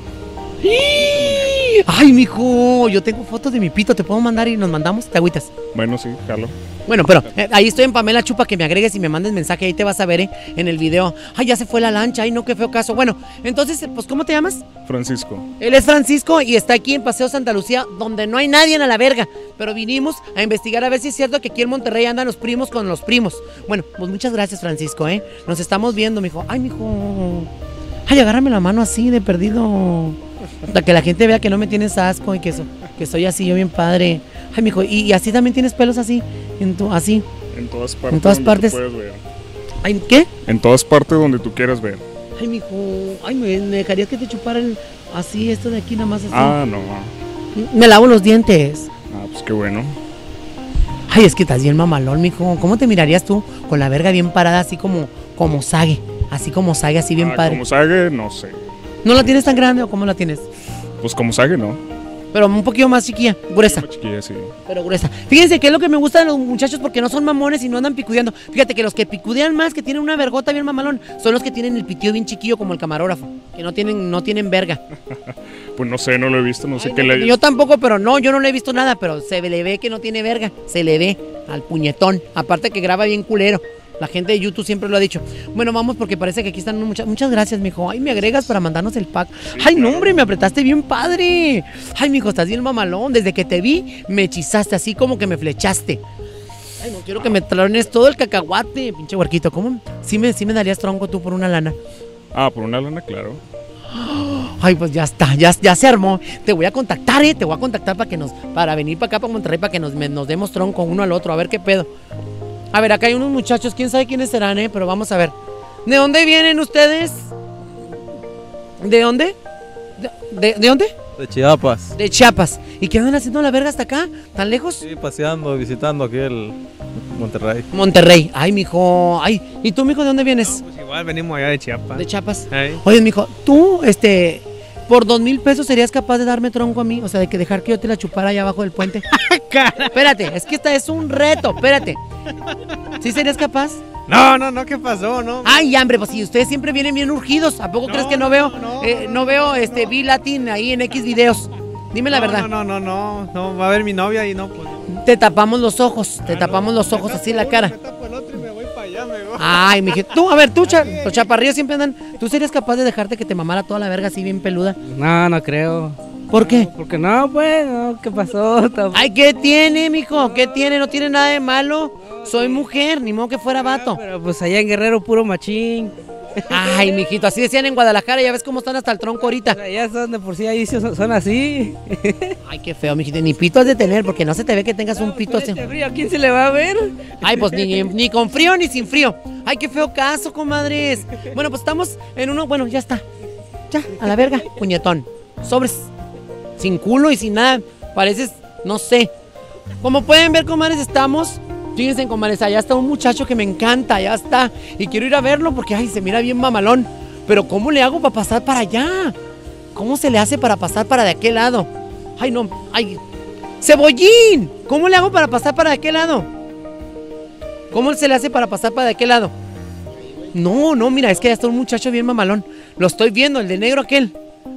Ay, mijo, yo tengo fotos de mi pito, ¿te puedo mandar y nos mandamos? ¿Te agüitas? Bueno, sí, jalo. Bueno, pero ahí estoy en Pamela Chupa, que me agregues y me mandes mensaje, ahí te vas a ver en el video. Ay, ya se fue la lancha, ay no, qué feo caso. Bueno, entonces, pues, ¿cómo te llamas? Francisco. Él es Francisco y está aquí en Paseo Santa Lucía, donde no hay nadie a la verga. Pero vinimos a investigar a ver si es cierto que aquí en Monterrey andan los primos con los primos. Bueno, pues muchas gracias, Francisco, Nos estamos viendo, mijo. Ay, mijo. Ay, agárrame la mano así de perdido. Para que la gente vea que no me tienes asco y que soy así, yo bien padre. Ay, mijo, y así también tienes pelos así, así. En todas partes. En todas donde partes. tú puedas ver. Ay, ¿qué? En todas partes donde tú quieras ver. Ay, mijo, ay, ¿me dejarías que te chupara así, esto de aquí nada más así? Ah, no. Me lavo los dientes. Ah, pues qué bueno. Ay, es que estás bien mamalón, mijo. ¿Cómo te mirarías tú con la verga bien parada, así como Sage? Así como Sage, así bien padre. Como Sage, no sé. ¿No la tienes tan grande o cómo la tienes? Pues como Sage, no. Pero un poquito más chiquilla, gruesa. Más chiquilla, sí. Pero gruesa. Fíjense que es lo que me gusta de los muchachos porque no son mamones y no andan picudeando. Fíjate que los que picudean más, que tienen una vergota bien mamalón, son los que tienen el pitío bien chiquillo como el camarógrafo. Que no tienen verga. Pues no sé, no lo he visto, no sé Ay, qué no, le... yo tampoco, pero no, yo no le he visto nada, pero se le ve que no tiene verga. Se le ve al puñetón. Aparte que graba bien culero. La gente de YouTube siempre lo ha dicho. Bueno, vamos porque parece que aquí están muchas gracias, mijo. Ay, me agregas para mandarnos el pack. Ay, no, hombre, me apretaste bien padre. Ay, mijo, estás bien mamalón. Desde que te vi, me hechizaste, así como que me flechaste. Ay, no quiero que me trones todo el cacahuate, pinche huerquito. ¿Cómo? Sí me darías tronco tú por una lana. Ah, por una lana, claro. Ay, pues ya está, ya se armó. Te voy a contactar, te voy a contactar para venir para acá, para Monterrey, para que nos demos tronco uno al otro, a ver qué pedo. A ver, acá hay unos muchachos, quién sabe quiénes serán, pero vamos a ver. ¿De dónde vienen ustedes? ¿De dónde? ¿De dónde? De Chiapas. De Chiapas. ¿Y qué andan haciendo la verga hasta acá? ¿Tan lejos? Sí, paseando, visitando aquí el Monterrey. Monterrey. Ay, mijo. Ay, ¿y tú, mijo, de dónde vienes? No, pues igual venimos allá de Chiapas. De Chiapas. Ahí. Oye, mijo, tú, por 2,000 pesos serías capaz de darme tronco a mí, o sea, de que dejar que yo te la chupara allá abajo del puente. Espérate, es que esta es un reto, espérate. ¿Sí serías capaz? No, ¿qué pasó? No. Ay, hambre, pues si ustedes siempre vienen bien urgidos, ¿a poco crees que no veo? No veo V-Latin ahí en X videos. Dime la verdad. No, va a ver mi novia y no, pues. Te tapamos los ojos, así la cara. Me tapo el otro y me voy para allá, me voy. Ay, mijito, tú, a ver, tú, los chaparrillos siempre andan. ¿Tú serías capaz de dejarte que te mamara toda la verga así bien peluda? No creo. ¿Por qué? Porque no, pues, ¿qué pasó? Ay, ¿qué tiene, mijo? ¿Qué tiene? No tiene nada de malo. Soy mujer, ni modo que fuera vato. Pero pues allá en Guerrero puro machín. Ay, mijito, así decían en Guadalajara, ya ves cómo están hasta el tronco ahorita. Allá son de por sí, ahí son así. Ay, qué feo, mijito, ni pito has de tener, porque no se te ve que tengas un pito así. Frío, ¿a quién se le va a ver? Ay, pues ni con frío ni sin frío. Ay, qué feo caso, comadres. Bueno, pues estamos en uno, bueno, ya está. Ya, a la verga, puñetón. Sobres. Sin culo y sin nada. Pareces, no sé. Como pueden ver, comadres, estamos... Fíjense, comadres, allá está un muchacho que me encanta, allá está. Y quiero ir a verlo porque, ay, se mira bien mamalón. Pero ¿cómo le hago para pasar para allá? ¿Cómo se le hace para pasar para de aquel lado? Ay, no, ay. ¡Cebollín! ¿Cómo le hago para pasar para de aquel lado? ¿Cómo se le hace para pasar para de aquel lado? No, no, mira, es que ya está un muchacho bien mamalón. Lo estoy viendo, el de negro aquel.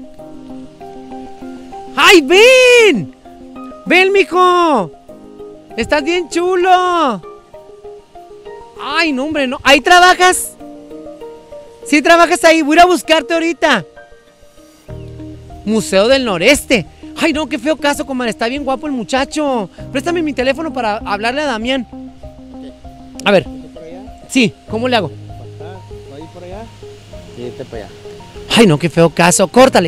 ¡Ay, ven! ¡Ven, mijo! ¡Estás bien chulo! ¡Ay, no, hombre, no! ¿Ahí trabajas? Sí, trabajas ahí. Voy a ir a buscarte ahorita. Museo del Noreste. Ay, no, qué feo caso, comadre. Está bien guapo el muchacho. Préstame mi teléfono para hablarle a Damián. A ver. Sí, ¿cómo le hago? ¿Ahí por allá? Sí, este para allá. Ay, no, qué feo caso. Córtale.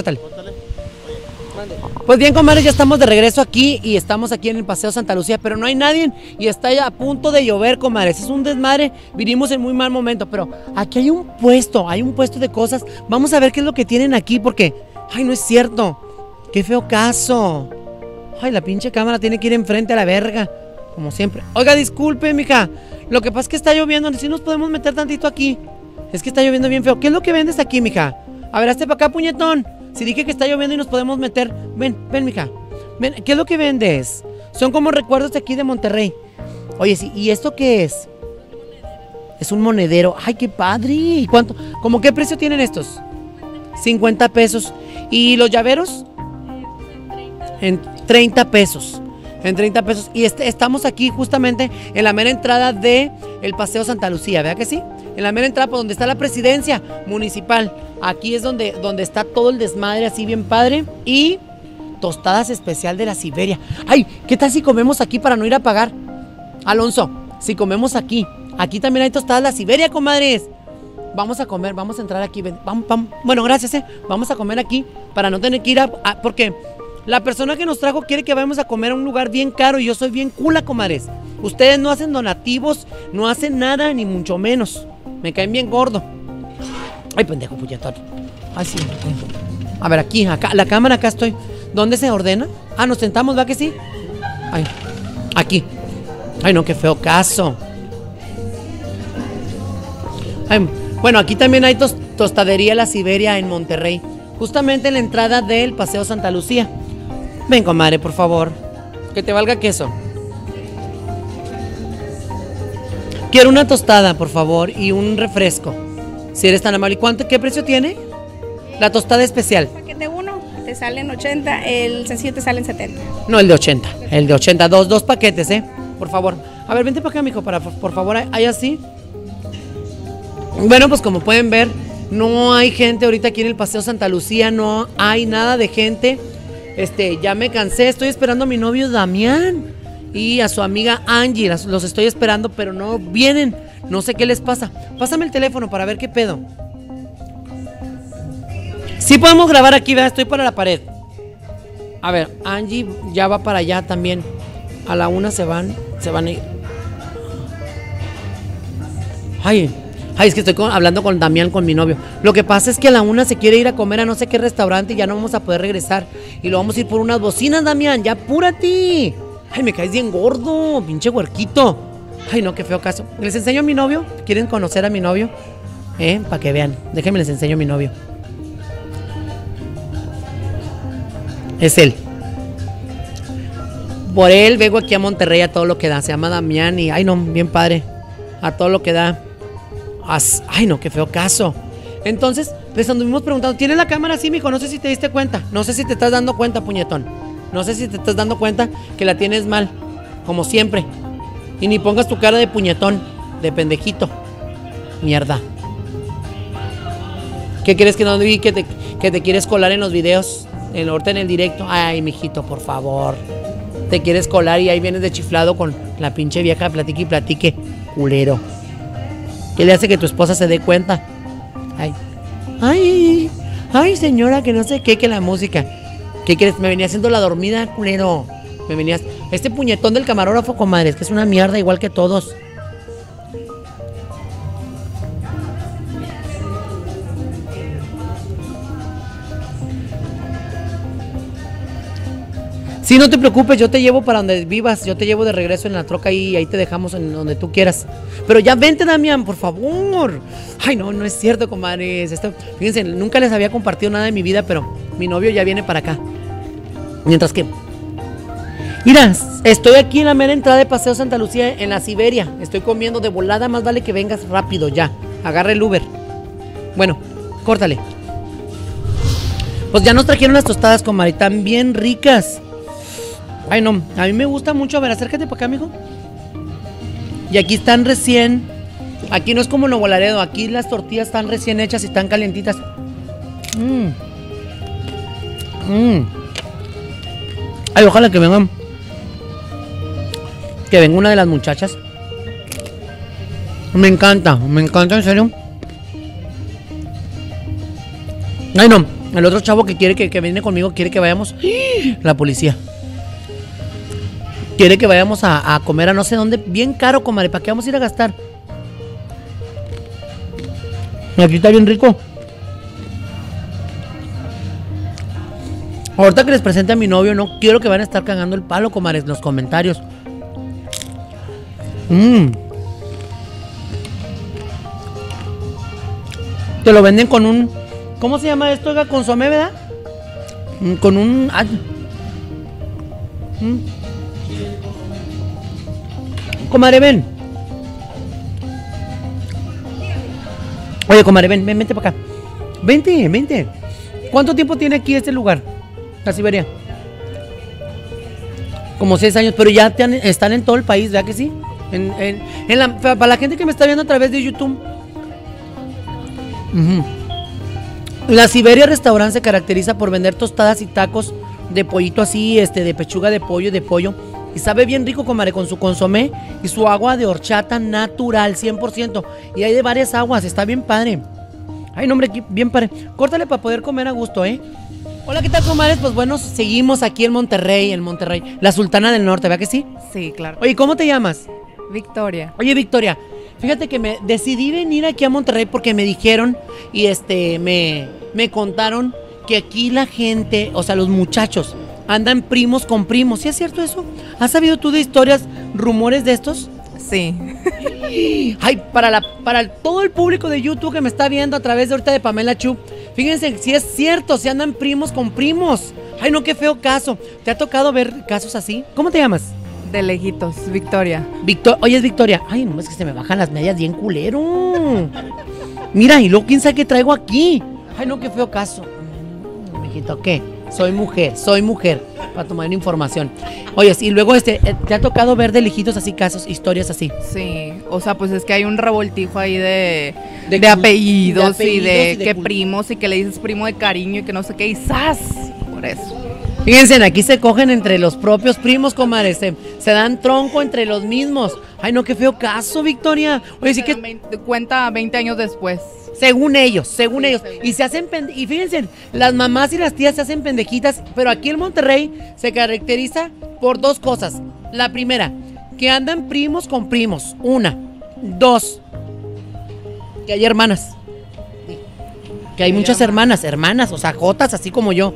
Pues bien, comadre, ya estamos de regreso aquí y estamos aquí en el Paseo Santa Lucía, pero no hay nadie y está ya a punto de llover, comadres. Es un desmadre, vinimos en muy mal momento, pero aquí hay un puesto de cosas. Vamos a ver qué es lo que tienen aquí porque, ay, no es cierto. Qué feo caso. Ay, la pinche cámara tiene que ir enfrente a la verga, como siempre. Oiga, disculpe, mija. Lo que pasa es que está lloviendo, si nos podemos meter tantito aquí. Es que está lloviendo bien feo. ¿Qué es lo que vendes aquí, mija? A ver, hazte para acá, puñetón. Si dije que está lloviendo y nos podemos meter. Ven, mija. Ven, ¿qué es lo que vendes? Son como recuerdos de aquí de Monterrey. Oye, sí, ¿y esto qué es? Es un monedero. ¡Ay, qué padre! ¿Y cuánto? ¿Cómo qué precio tienen estos? 50 pesos. ¿Y los llaveros? En 30 pesos. En 30 pesos. Y estamos aquí justamente en la mera entrada de el Paseo Santa Lucía, ¿verdad que sí? En la mera entrada por donde está la presidencia municipal. Aquí es donde está todo el desmadre así bien padre. Y tostadas especial de la Siberia. Ay, ¿qué tal si comemos aquí para no ir a pagar? Alonso, si comemos aquí. Aquí también hay tostadas de la Siberia, comadres. Vamos a comer, vamos a entrar aquí. Vamos. Bueno, gracias, Vamos a comer aquí para no tener que ir porque la persona que nos trajo quiere que vayamos a comer a un lugar bien caro y yo soy bien cula, comadres. Ustedes no hacen donativos, no hacen nada, ni mucho menos. Me caen bien gordo. Ay, pendejo, puñetón. Ay, sí. A ver, aquí, acá, la cámara, acá estoy. ¿Dónde se ordena? Ah, nos sentamos, ¿va que sí? Ay, aquí. Ay, no, qué feo caso. Ay, bueno, aquí también hay tostadería La Siberia en Monterrey. Justamente en la entrada del Paseo Santa Lucía. Ven, comadre, por favor. Que te valga queso. Quiero una tostada, por favor, y un refresco. Si eres tan amable. ¿Y qué precio tiene? La tostada especial. El paquete 1 te sale en 80, el sencillo te sale en 70. No, el de 80. El de 80. Dos paquetes, por favor. A ver, vente para acá, mijo, por favor, ¿hay así? Bueno, pues como pueden ver, no hay gente ahorita aquí en el Paseo Santa Lucía, no hay nada de gente. Ya me cansé, estoy esperando a mi novio Damián y a su amiga Angie, los estoy esperando, pero no vienen, no sé qué les pasa. Pásame el teléfono para ver qué pedo. Sí podemos grabar aquí, ¿verdad? Estoy para la pared. A ver, Angie ya va para allá también. A la 1 se van a ir. Ay, es que estoy hablando con Damián, con mi novio. Lo que pasa es que a la 1 se quiere ir a comer a no sé qué restaurante y ya no vamos a poder regresar. Y lo vamos a ir por unas bocinas, Damián. Ya apúrate. Ay, me caes bien gordo, pinche huerquito. Ay, no, qué feo caso. ¿Les enseño a mi novio? ¿Quieren conocer a mi novio? Para que vean. Déjenme les enseño a mi novio. Es él. Por él vengo aquí a Monterrey a todo lo que da. Se llama Damián y, ay, no, bien padre. A todo lo que da. Ay, no, qué feo caso. Entonces, les anduvimos preguntando, ¿tienes la cámara así, mijo? No sé si te diste cuenta. No sé si te estás dando cuenta, puñetón. No sé si te estás dando cuenta que la tienes mal. Como siempre. Y ni pongas tu cara de puñetón. De pendejito. Mierda. ¿Qué quieres que no vi que te quieres colar en los videos? Ahorita en el directo. Ay, mijito, por favor. Te quieres colar y ahí vienes de chiflado con la pinche vieja platique y platique. Culero. ¿Qué le hace que tu esposa se dé cuenta? Ay, señora, que no sé qué, que la música. ¿Qué quieres? Me venía haciendo la dormida, culero. Me venías. Este puñetón del camarógrafo, comadre, es que es una mierda igual que todos. Sí, no te preocupes, yo te llevo para donde vivas, yo te llevo de regreso en la troca y ahí te dejamos en donde tú quieras. Pero ya vente, Damián, por favor. Ay, no, no es cierto, comadres. Fíjense, nunca les había compartido nada de mi vida, pero mi novio ya viene para acá. Mientras que... Mira, estoy aquí en la mera entrada de Paseo Santa Lucía, en la Siberia. Estoy comiendo de volada, más vale que vengas rápido ya. Agarra el Uber. Bueno, córtale. Pues ya nos trajeron las tostadas, comadre, están bien ricas. Ay, no, a mí me gusta mucho. A ver, acércate para acá, mijo. Y aquí están recién. Aquí no es como Nuevo Laredo. Aquí las tortillas están recién hechas y están calientitas. Ay, ojalá que vengan. Que venga una de las muchachas. Me encanta, en serio. Ay, no, el otro chavo que quiere que viene conmigo quiere que vayamos. La policía. Quiere que vayamos a comer a no sé dónde, bien caro, comadre. ¿Para qué vamos a ir a gastar? Aquí está bien rico. Ahorita que les presente a mi novio, no quiero que van a estar cagando el palo, comadres, en los comentarios. Te lo venden con un... ¿Cómo se llama esto? Oiga, consomé, ¿verdad? Con un... Comadre, ven. Oye, comadre, vente para acá. Vente. ¿Cuánto tiempo tiene aquí este lugar? La Siberia. Como 6 años, pero ya están en todo el país, ¿verdad que sí? Para la gente que me está viendo a través de YouTube. La Siberia Restaurant se caracteriza por vender tostadas y tacos de pollito así, de pechuga de pollo. Y sabe bien rico, comadre, con su consomé y su agua de horchata natural, 100%. Y hay de varias aguas, está bien padre. Ay, no, hombre, bien padre. Córtale para poder comer a gusto, ¿eh? Hola, ¿qué tal, comadres? Pues bueno, seguimos aquí en Monterrey. La Sultana del Norte, ¿verdad que sí? Sí, claro. Oye, ¿cómo te llamas? Victoria. Oye, Victoria, fíjate que me decidí venir aquí a Monterrey porque me dijeron y me contaron que aquí la gente, o sea, los muchachos, andan primos con primos. ¿Sí es cierto eso? ¿Has sabido tú de historias, rumores de estos? Sí. Ay, para todo el público de YouTube que me está viendo a través de ahorita de Pamela Chu, fíjense si es cierto, si andan primos con primos. Ay, no, qué feo caso. ¿Te ha tocado ver casos así? ¿Cómo te llamas? De lejitos, Victoria. Oye, es Victoria. Ay, no, es que se me bajan las medias bien culero. Mira, y luego quién sabe qué traigo aquí. Ay, no, qué feo caso. Mijito, ¿qué? Soy mujer, para tomar información. Oye, y luego ¿te ha tocado ver de lejitos así casos, historias así? Sí, o sea, pues es que hay un revoltijo ahí de apellidos y de que primos y que le dices primo de cariño y que no sé qué, y ¡zas! Por eso. Fíjense, aquí se cogen entre los propios primos, comadre, se dan tronco entre los mismos. Ay, no, qué feo caso, Victoria. Oye, sí que... Cuenta 20 años después. Según ellos. Y se hacen y fíjense, las mamás y las tías se hacen pendejitas, pero aquí en Monterrey se caracteriza por 2 cosas. La primera, que andan primos con primos. 1, 2, que hay hermanas. Que hay muchas hermanas, o sea, jotas así como yo.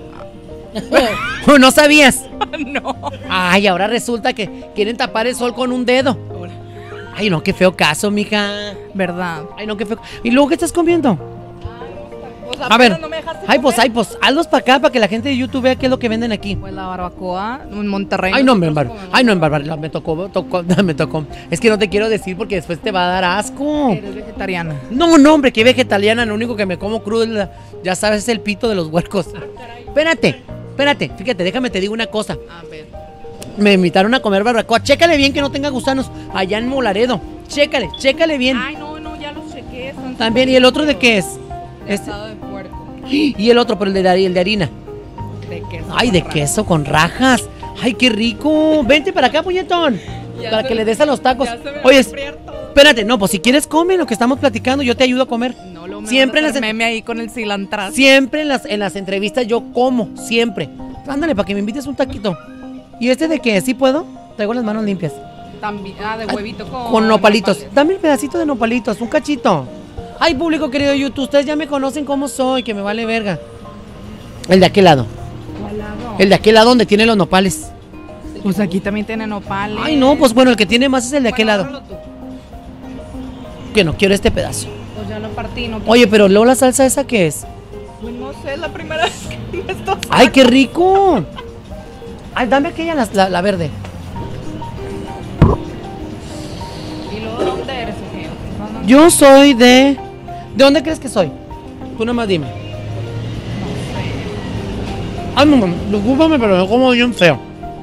¿No sabías? No. Ay, ahora resulta que quieren tapar el sol con un dedo. Ay, no, qué feo caso, mija. ¿Verdad? Ay, no, qué feo. ¿Y luego qué estás comiendo? Pues, a ver, no me dejaste pues, hazlos para acá para que la gente de YouTube vea qué es lo que venden aquí. Pues la barbacoa en Monterrey. Ay, no, en Barbarilla, me tocó. Es que no te quiero decir porque después te va a dar asco. Eres vegetariana. No, hombre, qué vegetariana. Lo único que me como crudo es ya sabes, es el pito de los huercos. Espérate, fíjate, déjame te digo una cosa. A ver. Me invitaron a comer barbacoa. Chécale bien que no tenga gusanos allá en Molaredo. Chécale bien. Ay, no, ya los chequé. También, ¿y el otro de qué es? Asado de puerco. Y el otro, pero el de harina. De queso. Ay, de queso con rajas. Ay, qué rico. Vente para acá, puñetón. Para que le des a los tacos. Oye, espérate, no, pues si quieres come lo que estamos platicando, yo te ayudo a comer. No, lo siempre en las meme ahí con el cilantro. Siempre en las entrevistas yo como, siempre. Ándale, para que me invites un taquito. ¿Y este de qué? ¿Sí puedo? Traigo las manos limpias. También, de huevito con nopalitos. Dame el pedacito de nopalitos, un cachito. Ay, público querido de YouTube, ustedes ya me conocen cómo soy, que me vale verga. El de aquel lado. ¿Cuál lado? El de aquel lado donde tiene los nopales. Pues aquí también tienen nopales. Ay, no, pues bueno, el que tiene más es el de aquel lado. Que no quiero este pedazo. Pues ya lo partí, no. Oye, pero luego la salsa esa, ¿qué es? Pues no sé, es la primera vez que me esto. ¡Ay, qué rico! Ay, dame aquella, la verde. ¿Y luego dónde eres, Sofía? Yo soy de... ¿De dónde crees que soy? Tú nomás dime. Ay, no, discúlpame, pero me como bien feo.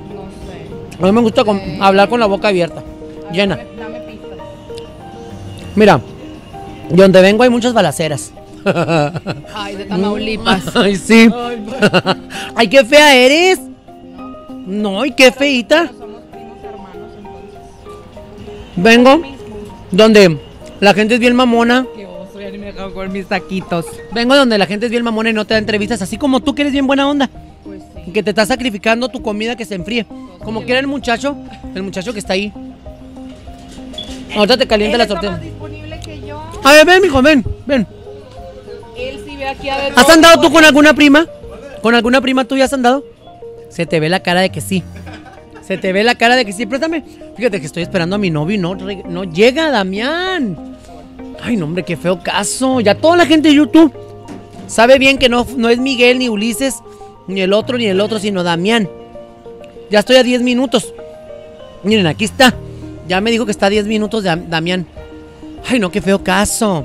A mí me gusta hablar con la boca abierta, llena. Dame pistas. Mira, de donde vengo hay muchas balaceras. Ay, de Tamaulipas. Ay, sí. Ay, qué fea eres. No, y qué feíta. Somos primos hermanos, entonces. Vengo donde la gente es bien mamona. Qué oso, ya ni me dejaron con mis taquitos. Vengo donde la gente es bien mamona y no te da entrevistas, así como tú que eres bien buena onda. Pues sí. Que te estás sacrificando tu comida que se enfríe. Como quiera el muchacho que está ahí. Ahorita te calienta la tortilla. Más disponible que yo. A ver, ven, mijo, ven. Él sí ve aquí a ver. ¿Has andado tú con alguna prima? ¿Con alguna prima tuya has andado? Se te ve la cara de que sí. Se te ve la cara de que sí. Préstame. Fíjate que estoy esperando a mi novio y no llega, Damián. Ay, no, hombre, qué feo caso. Ya toda la gente de YouTube sabe bien que no es Miguel, ni Ulises, ni el otro, sino Damián. Ya estoy a 10 minutos. Miren, aquí está. Ya me dijo que está a 10 minutos de Damián. Ay, no, qué feo caso.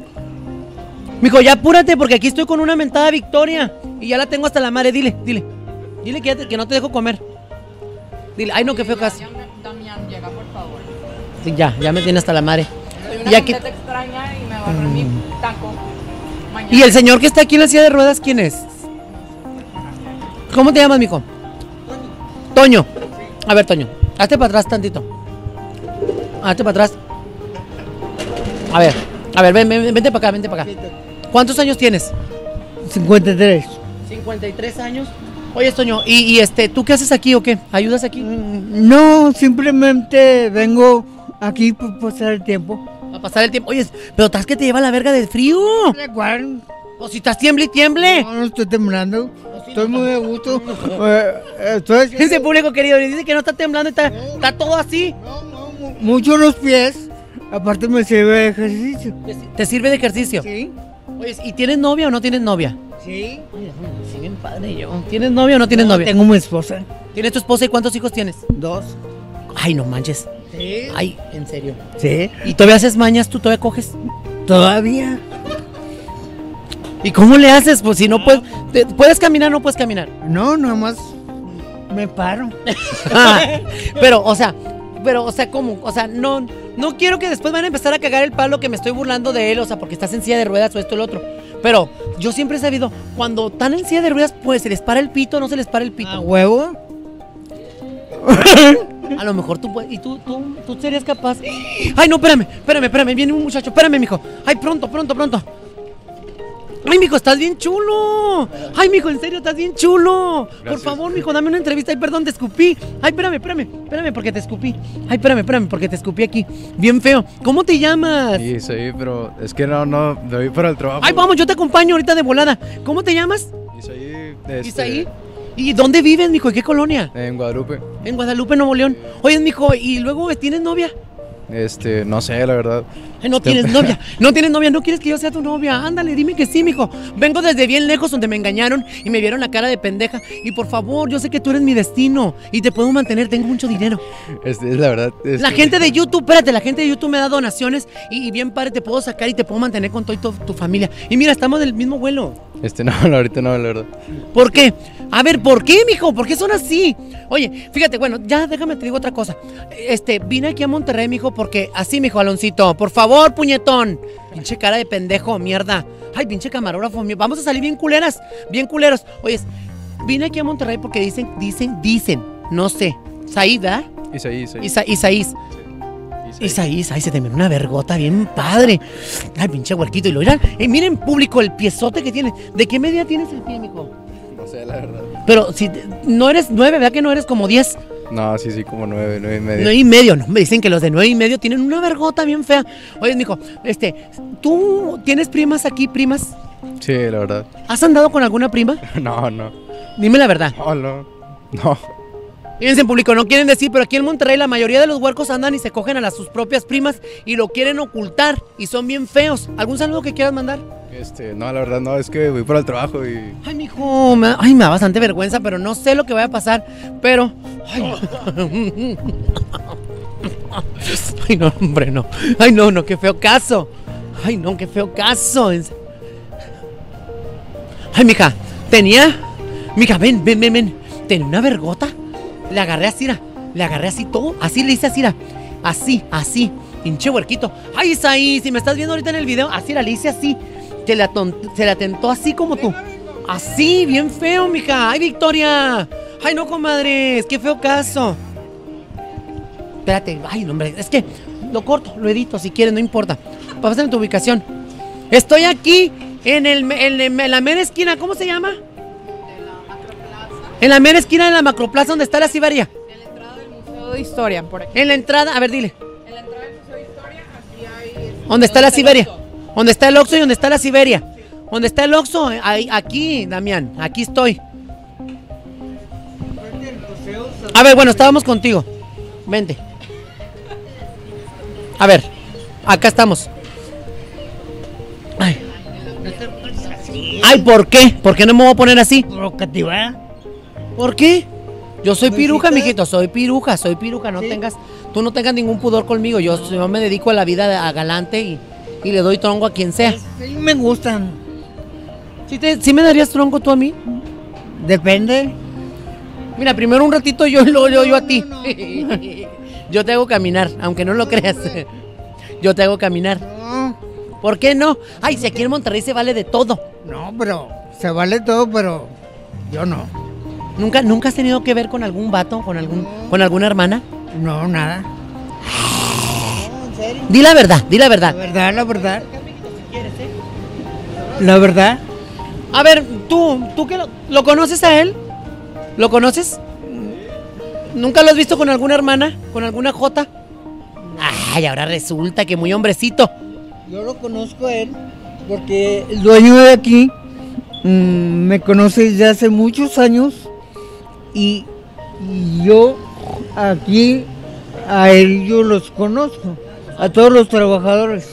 Mijo, ya apúrate porque aquí estoy con una mentada victoria. Y ya la tengo hasta la madre. Dile que no te dejo comer. Dile, ay, no, qué feo caso. Damián, llega, por favor. Sí, ya me tiene hasta la madre. Soy una Y aquí... gente extraña y me agarró mi taco. Mañana. ¿Y el señor que está aquí en la silla de ruedas, quién es? ¿Cómo te llamas, mijo? Toño. A ver, Toño, hazte para atrás tantito. Hazte para atrás. A ver, vente para acá. ¿Cuántos años tienes? 53. 53 años. Oye, Toño, ¿y tú qué haces aquí o qué? ¿Ayudas aquí? No, simplemente vengo aquí por pasar el tiempo. A pasar el tiempo. Oye, pero estás que te lleva la verga de frío. ¿De cuál? O si estás tiemble. No estoy temblando. Estoy muy de gusto. Ese público querido dice que no está temblando y está todo así. Mucho los pies. Aparte me sirve de ejercicio. ¿Te sirve de ejercicio? Sí. Oye, ¿y tienes novia o no tienes novia? Sí. Sí, bien padre yo. ¿Tienes novia o no tienes novia? Tengo mi esposa. ¿Tienes tu esposa y cuántos hijos tienes? 2. Ay, no manches. Sí. Ay, en serio. Sí. ¿Y todavía haces mañas? ¿Tú todavía coges? Todavía. ¿Y cómo le haces? Pues si no puedes... ¿Puedes caminar o no puedes caminar? No, nada más me paro. Pero, o sea, ¿cómo? O sea, no quiero que después van a empezar a cagar el palo que me estoy burlando de él, o sea, porque estás en silla de ruedas o esto o lo otro. Pero yo siempre he sabido, cuando están en silla de ruedas, pues se les para el pito o no se les para el pito. ¿A huevo? A lo mejor tú puedes, y tú serías capaz. Ay, no, espérame, viene un muchacho, espérame, mijo. Ay, pronto. Ay, mijo, estás bien chulo. Ay, mijo, en serio, estás bien chulo. Gracias. Por favor, mijo, dame una entrevista. Ay, perdón, te escupí. Ay, espérame, porque te escupí. Ay, espérame, porque te escupí aquí. Bien feo. ¿Cómo te llamas? Sí, pero es que no, me voy para el trabajo. Ay, vamos, yo te acompaño ahorita de volada. ¿Cómo te llamas? Isaí. ¿Isaí? ¿Y dónde vives, mijo? ¿En qué colonia? En Guadalupe. En Guadalupe, Nuevo León. Oye, mijo, ¿y luego tienes novia? No sé, la verdad. No tienes novia, no quieres que yo sea tu novia. Ándale, dime que sí, mijo. Vengo desde bien lejos donde me engañaron y me vieron la cara de pendeja. Y por favor, yo sé que tú eres mi destino y te puedo mantener, tengo mucho dinero. Es la verdad. La gente de YouTube, espérate, la gente de YouTube me da donaciones y bien padre, te puedo sacar y te puedo mantener con toda tu familia. Y mira, estamos del mismo vuelo. No, ahorita no, la verdad. ¿Por qué? A ver, ¿por qué, mijo? ¿Por qué son así? Oye, fíjate, bueno, ya déjame te digo otra cosa. Vine aquí a Monterrey, mijo, porque así, mijo, Aloncito, por favor, puñetón. Pinche cara de pendejo, mierda. Ay, pinche camarógrafo mío. Vamos a salir bien culeros. Oye, vine aquí a Monterrey porque dicen, no sé. Said, ¿verdad? Isaís. Isaí, se te mira una vergota bien padre. Ay, pinche huerquito. Y lo irán. Miren, público, el piezote que tiene. ¿De qué medida tienes el pie, mijo? No sé, la verdad. Pero si no eres 9, ¿verdad que no eres como 10? No, sí, como 9 y medio. 9 y medio, no, me dicen que los de 9 y medio tienen una vergota bien fea. Oye, mijo, ¿tú tienes primas aquí, primas? Sí, la verdad. ¿Has andado con alguna prima? No. Dime la verdad. No. Fíjense en público, no quieren decir, pero aquí en Monterrey la mayoría de los huercos andan y se cogen a sus propias primas y lo quieren ocultar y son bien feos. ¿Algún saludo que quieras mandar? No, la verdad no, es que voy para el trabajo y... Ay, mijo, me da bastante vergüenza, pero no sé lo que vaya a pasar, pero... Ay, ay no, hombre, no. Ay, no, qué feo caso. Ay, no, qué feo caso. Ay, mija, mija, ven. Tenía una vergota. Le agarré así todo. Así le hice así, así. Pinche huerquito. Ay, Isaí, si me estás viendo ahorita en el video, así le hice así. Se la tentó así como tú. Así, bien feo, mija. Ay, Victoria. Ay, no, comadres, qué feo caso. Espérate, ay, no, hombre, es que lo corto, lo edito si quieres, no importa. Pásame tu ubicación. Estoy aquí en la mera esquina, ¿cómo se llama? En la mera esquina de la Macroplaza, donde está la Siberia. En la entrada del Museo de Historia, por aquí. En la entrada, a ver, dile. En la entrada del Museo de Historia, aquí hay... ¿Dónde está la Siberia? ¿Dónde está el Oxxo y dónde está la Siberia? ¿Dónde está el Oxxo? Aquí, Damián, aquí estoy. A ver, bueno, estábamos contigo. Vente. A ver, acá estamos. Ay, ¿por qué? ¿Por qué no me voy a poner así? Provocativa. ¿Por qué? Yo soy piruja, mijito, soy piruja, no ¿Sí? tú no tengas ningún pudor conmigo, yo me dedico a la vida a galante y le doy tronco a quien sea. Sí, me gustan. ¿Sí me darías tronco tú a mí? Depende. Mira, primero un ratito yo a ti. Yo te hago caminar, aunque no lo creas. Yo te hago caminar. No. ¿Por qué no? Ay, si aquí en Monterrey se vale de todo. No, pero se vale todo, pero yo no. ¿Nunca has tenido que ver con algún vato, con alguna hermana? No, nada. Di la verdad. La verdad. La verdad. A ver, tú que lo conoces a él, ¿lo conoces? ¿Nunca lo has visto con alguna hermana? ¿Con alguna jota? Ay, ahora resulta que muy hombrecito. Yo lo conozco a él porque el dueño de aquí me conoce desde hace muchos años y yo aquí a él yo los conozco, a todos los trabajadores.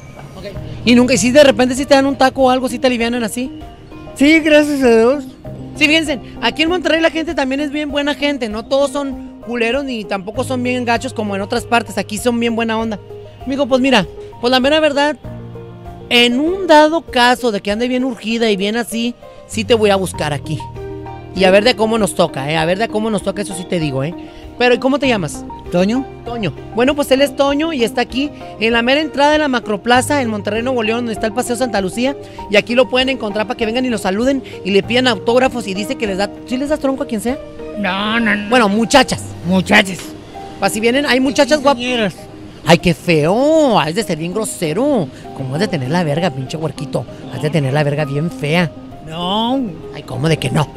¿Y si de repente si te dan un taco o algo, si te alivianan así? Sí, gracias a Dios. Sí, fíjense, aquí en Monterrey la gente también es bien buena gente, no todos son culeros ni tampoco son bien gachos como en otras partes, aquí son bien buena onda. Amigo, pues mira, pues la mera verdad, en un dado caso de que ande bien urgida y bien así, sí te voy a buscar aquí. Y a ver de cómo nos toca, a ver de cómo nos toca, eso sí te digo, Pero, ¿y cómo te llamas? ¿Toño? Toño. Bueno, pues él es Toño y está aquí en la mera entrada de la Macroplaza en Monterrey, Nuevo León, donde está el Paseo Santa Lucía. Y aquí lo pueden encontrar para que vengan y lo saluden y le pidan autógrafos y dice que les da... ¿Sí les das tronco a quien sea? No. Bueno, muchachas. Para si vienen, hay muchachas guapas. Ay, qué feo. Has de ser bien grosero. ¿Cómo has de tener la verga, pinche huerquito? Has de tener la verga bien fea. No. Ay, ¿cómo de que no?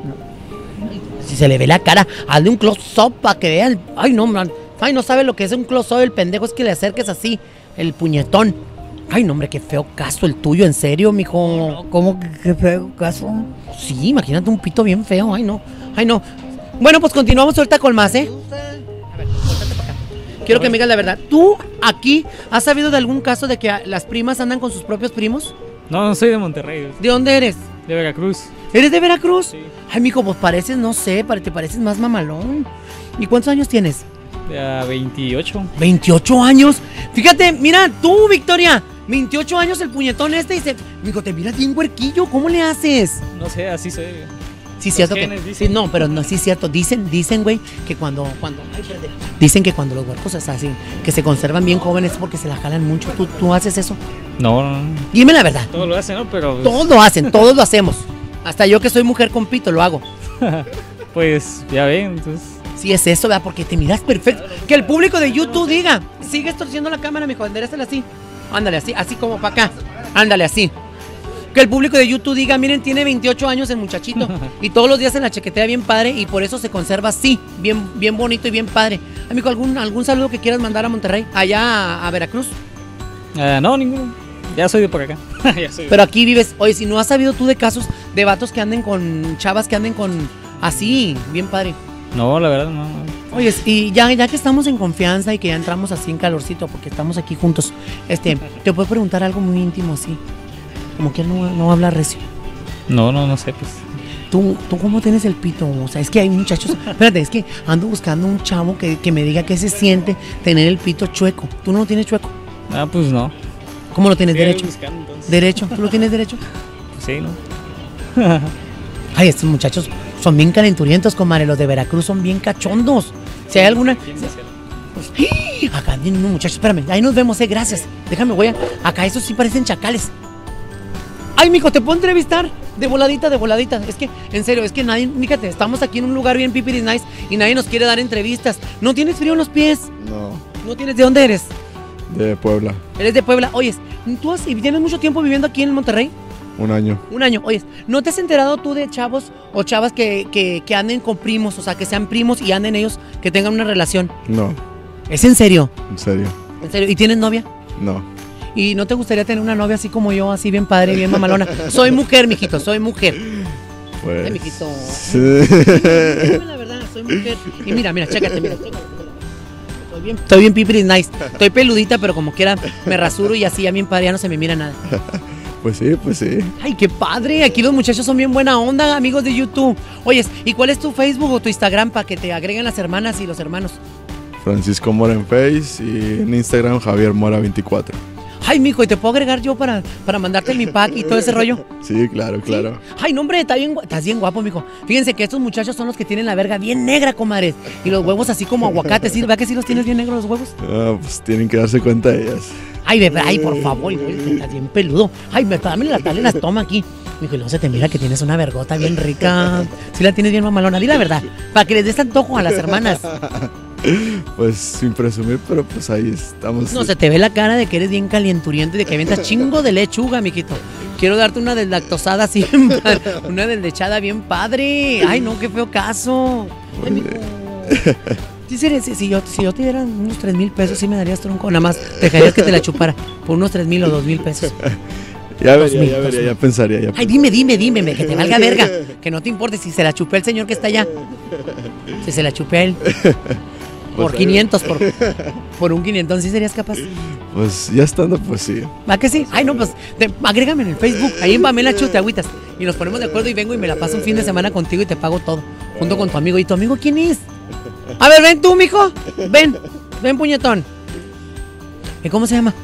Si se le ve la cara, hazle un close-up para que vean. Ay, no, man. Ay, no sabe lo que es un close-up. El pendejo es que le acerques así, el puñetón. Ay, no, hombre, qué feo caso el tuyo, en serio, mijo. No, ¿cómo que qué feo caso? Sí, imagínate un pito bien feo. Ay, no. Bueno, pues continuamos ahorita con más, A ver, suéltate para acá. Quiero que me digas la verdad. ¿Tú aquí has sabido de algún caso de que las primas andan con sus propios primos? No soy de Monterrey. ¿De dónde eres? De Veracruz. ¿Eres de Veracruz? Sí. Ay, mijo, pues pareces, no sé, te pareces más mamalón. ¿Y cuántos años tienes? De 28. 28 años. Fíjate, mira, tú, Victoria. 28 años el puñetón y dice, mijo, te miras bien huerquillo, ¿cómo le haces? No sé, así soy. Sí, cierto que, sí, no, pero no, sí es cierto. Dicen, güey, que cuando dicen que cuando los huercos es así, que se conservan bien jóvenes porque se la jalan mucho. ¿Tú haces eso? No. Dime la verdad. Todo lo hacen, ¿no? Pero... Todos lo hacen, todos lo hacemos. Hasta yo que soy mujer con pito lo hago. Pues, ya ven, entonces... Sí es eso, ¿verdad? Porque te miras perfecto. Que el público de YouTube diga, sigues torciendo la cámara, mijo, enderezala así. Ándale, así como para acá. Ándale, así. Que el público de YouTube diga, miren, tiene 28 años el muchachito y todos los días en la chaquetea bien padre y por eso se conserva así, bien bonito y bien padre. Amigo, ¿algún saludo que quieras mandar a Monterrey? Allá a Veracruz. No, ninguno. Ya soy de por acá. Pero aquí vives. Oye, si no has sabido tú de casos de vatos que anden con chavas que anden con así, bien padre. No, la verdad no. Oye, y ya que estamos en confianza y que ya entramos así en calorcito porque estamos aquí juntos, te puedo preguntar algo muy íntimo, sí. Como que no habla recio. No sé, pues. ¿Tú cómo tienes el pito? O sea, es que hay muchachos... Espérate, es que ando buscando un chavo que me diga qué se siente tener el pito chueco. ¿Tú no lo tienes chueco? Ah, pues no. ¿Cómo lo tienes? Sí, ¿Derecho? buscando, entonces. ¿Derecho? ¿Tú lo tienes derecho? Pues sí, ¿no? Ay, estos muchachos son bien calenturientos, comadre. Los de Veracruz son bien cachondos. Si hay alguna... Pues, ¡ih! Acá vienen unos muchachos, espérame. Ahí nos vemos, gracias. Déjame, acá estos sí parecen chacales. Ay, mijo, ¿te puedo entrevistar? De voladita. Es que, en serio, es que nadie, fíjate, estamos aquí en un lugar bien pipiris nice y nadie nos quiere dar entrevistas. ¿No tienes frío en los pies? No, ¿No tienes? ¿De dónde eres? de Puebla. Eres de Puebla. Oyes, ¿tienes mucho tiempo viviendo aquí en Monterrey? Un año. Un año. Oyes, ¿no te has enterado tú de chavos o chavas que anden con primos? O sea, que sean primos y anden ellos, que tengan una relación. No, ¿Es en serio? en serio. ¿En serio? ¿Y tienes novia? No. ¿Y no te gustaría tener una novia así como yo, así bien padre, bien mamalona? Soy mujer, mijito, soy mujer. Pues. Ay, mijito. Sí. Dime la verdad, soy mujer. Y mira, chécate, mira. Estoy bien pipiris nice. Estoy peludita, pero como quiera me rasuro y así ya bien padre, ya no se me mira nada. Pues sí, pues sí. Ay, qué padre. Aquí los muchachos son bien buena onda, amigos de YouTube. Oyes, ¿y cuál es tu Facebook o tu Instagram para que te agreguen las hermanas y los hermanos? Francisco Mora en Face y en Instagram Javier Mora 24. Ay, mijo, ¿y te puedo agregar yo para mandarte mi pack y todo ese rollo? Sí, claro, claro. Ay, no, hombre, estás bien guapo, mijo. Fíjense que estos muchachos son los que tienen la verga bien negra, comadres. Y los huevos así como aguacates. ¿Sí? ¿Va que sí los tienes bien negros los huevos? Ah, pues tienen que darse cuenta de ellas. Ay, bebé, ay, por favor, estás bien peludo. Ay, dame las toma aquí. Mijo, y luego se te mira que tienes una vergota bien rica. Sí la tienes bien mamalona, di la verdad. Para que les des antojo a las hermanas. Pues sin presumir, pero pues ahí estamos. No, se te ve la cara de que eres bien calienturiento y de que avientas chingo de lechuga, mijito. Quiero darte una deslactosada así, una deslechada bien padre. Ay, no, qué feo caso. Ay, mijo. Si yo te diera unos 3,000 pesos, sí me darías tronco. Nada más dejarías que te la chupara por unos 3,000 o 2,000 pesos. Ya vería, ya pensaría. Ay, dime, que te valga verga. Que no te importe si se la chupé el señor que está allá. Si se la chupé a él. Por 500, por un 500, ¿sí serías capaz? Pues ya estando, pues sí. ¿Va que sí? Ay, no, pues agrégame en el Facebook. Ahí en Pamela Chu te agüitas. Y nos ponemos de acuerdo y vengo y me la paso un fin de semana contigo y te pago todo. Junto con tu amigo. ¿Y tu amigo quién es? A ver, ven tú, mijo. Ven, puñetón. ¿Y cómo se llama?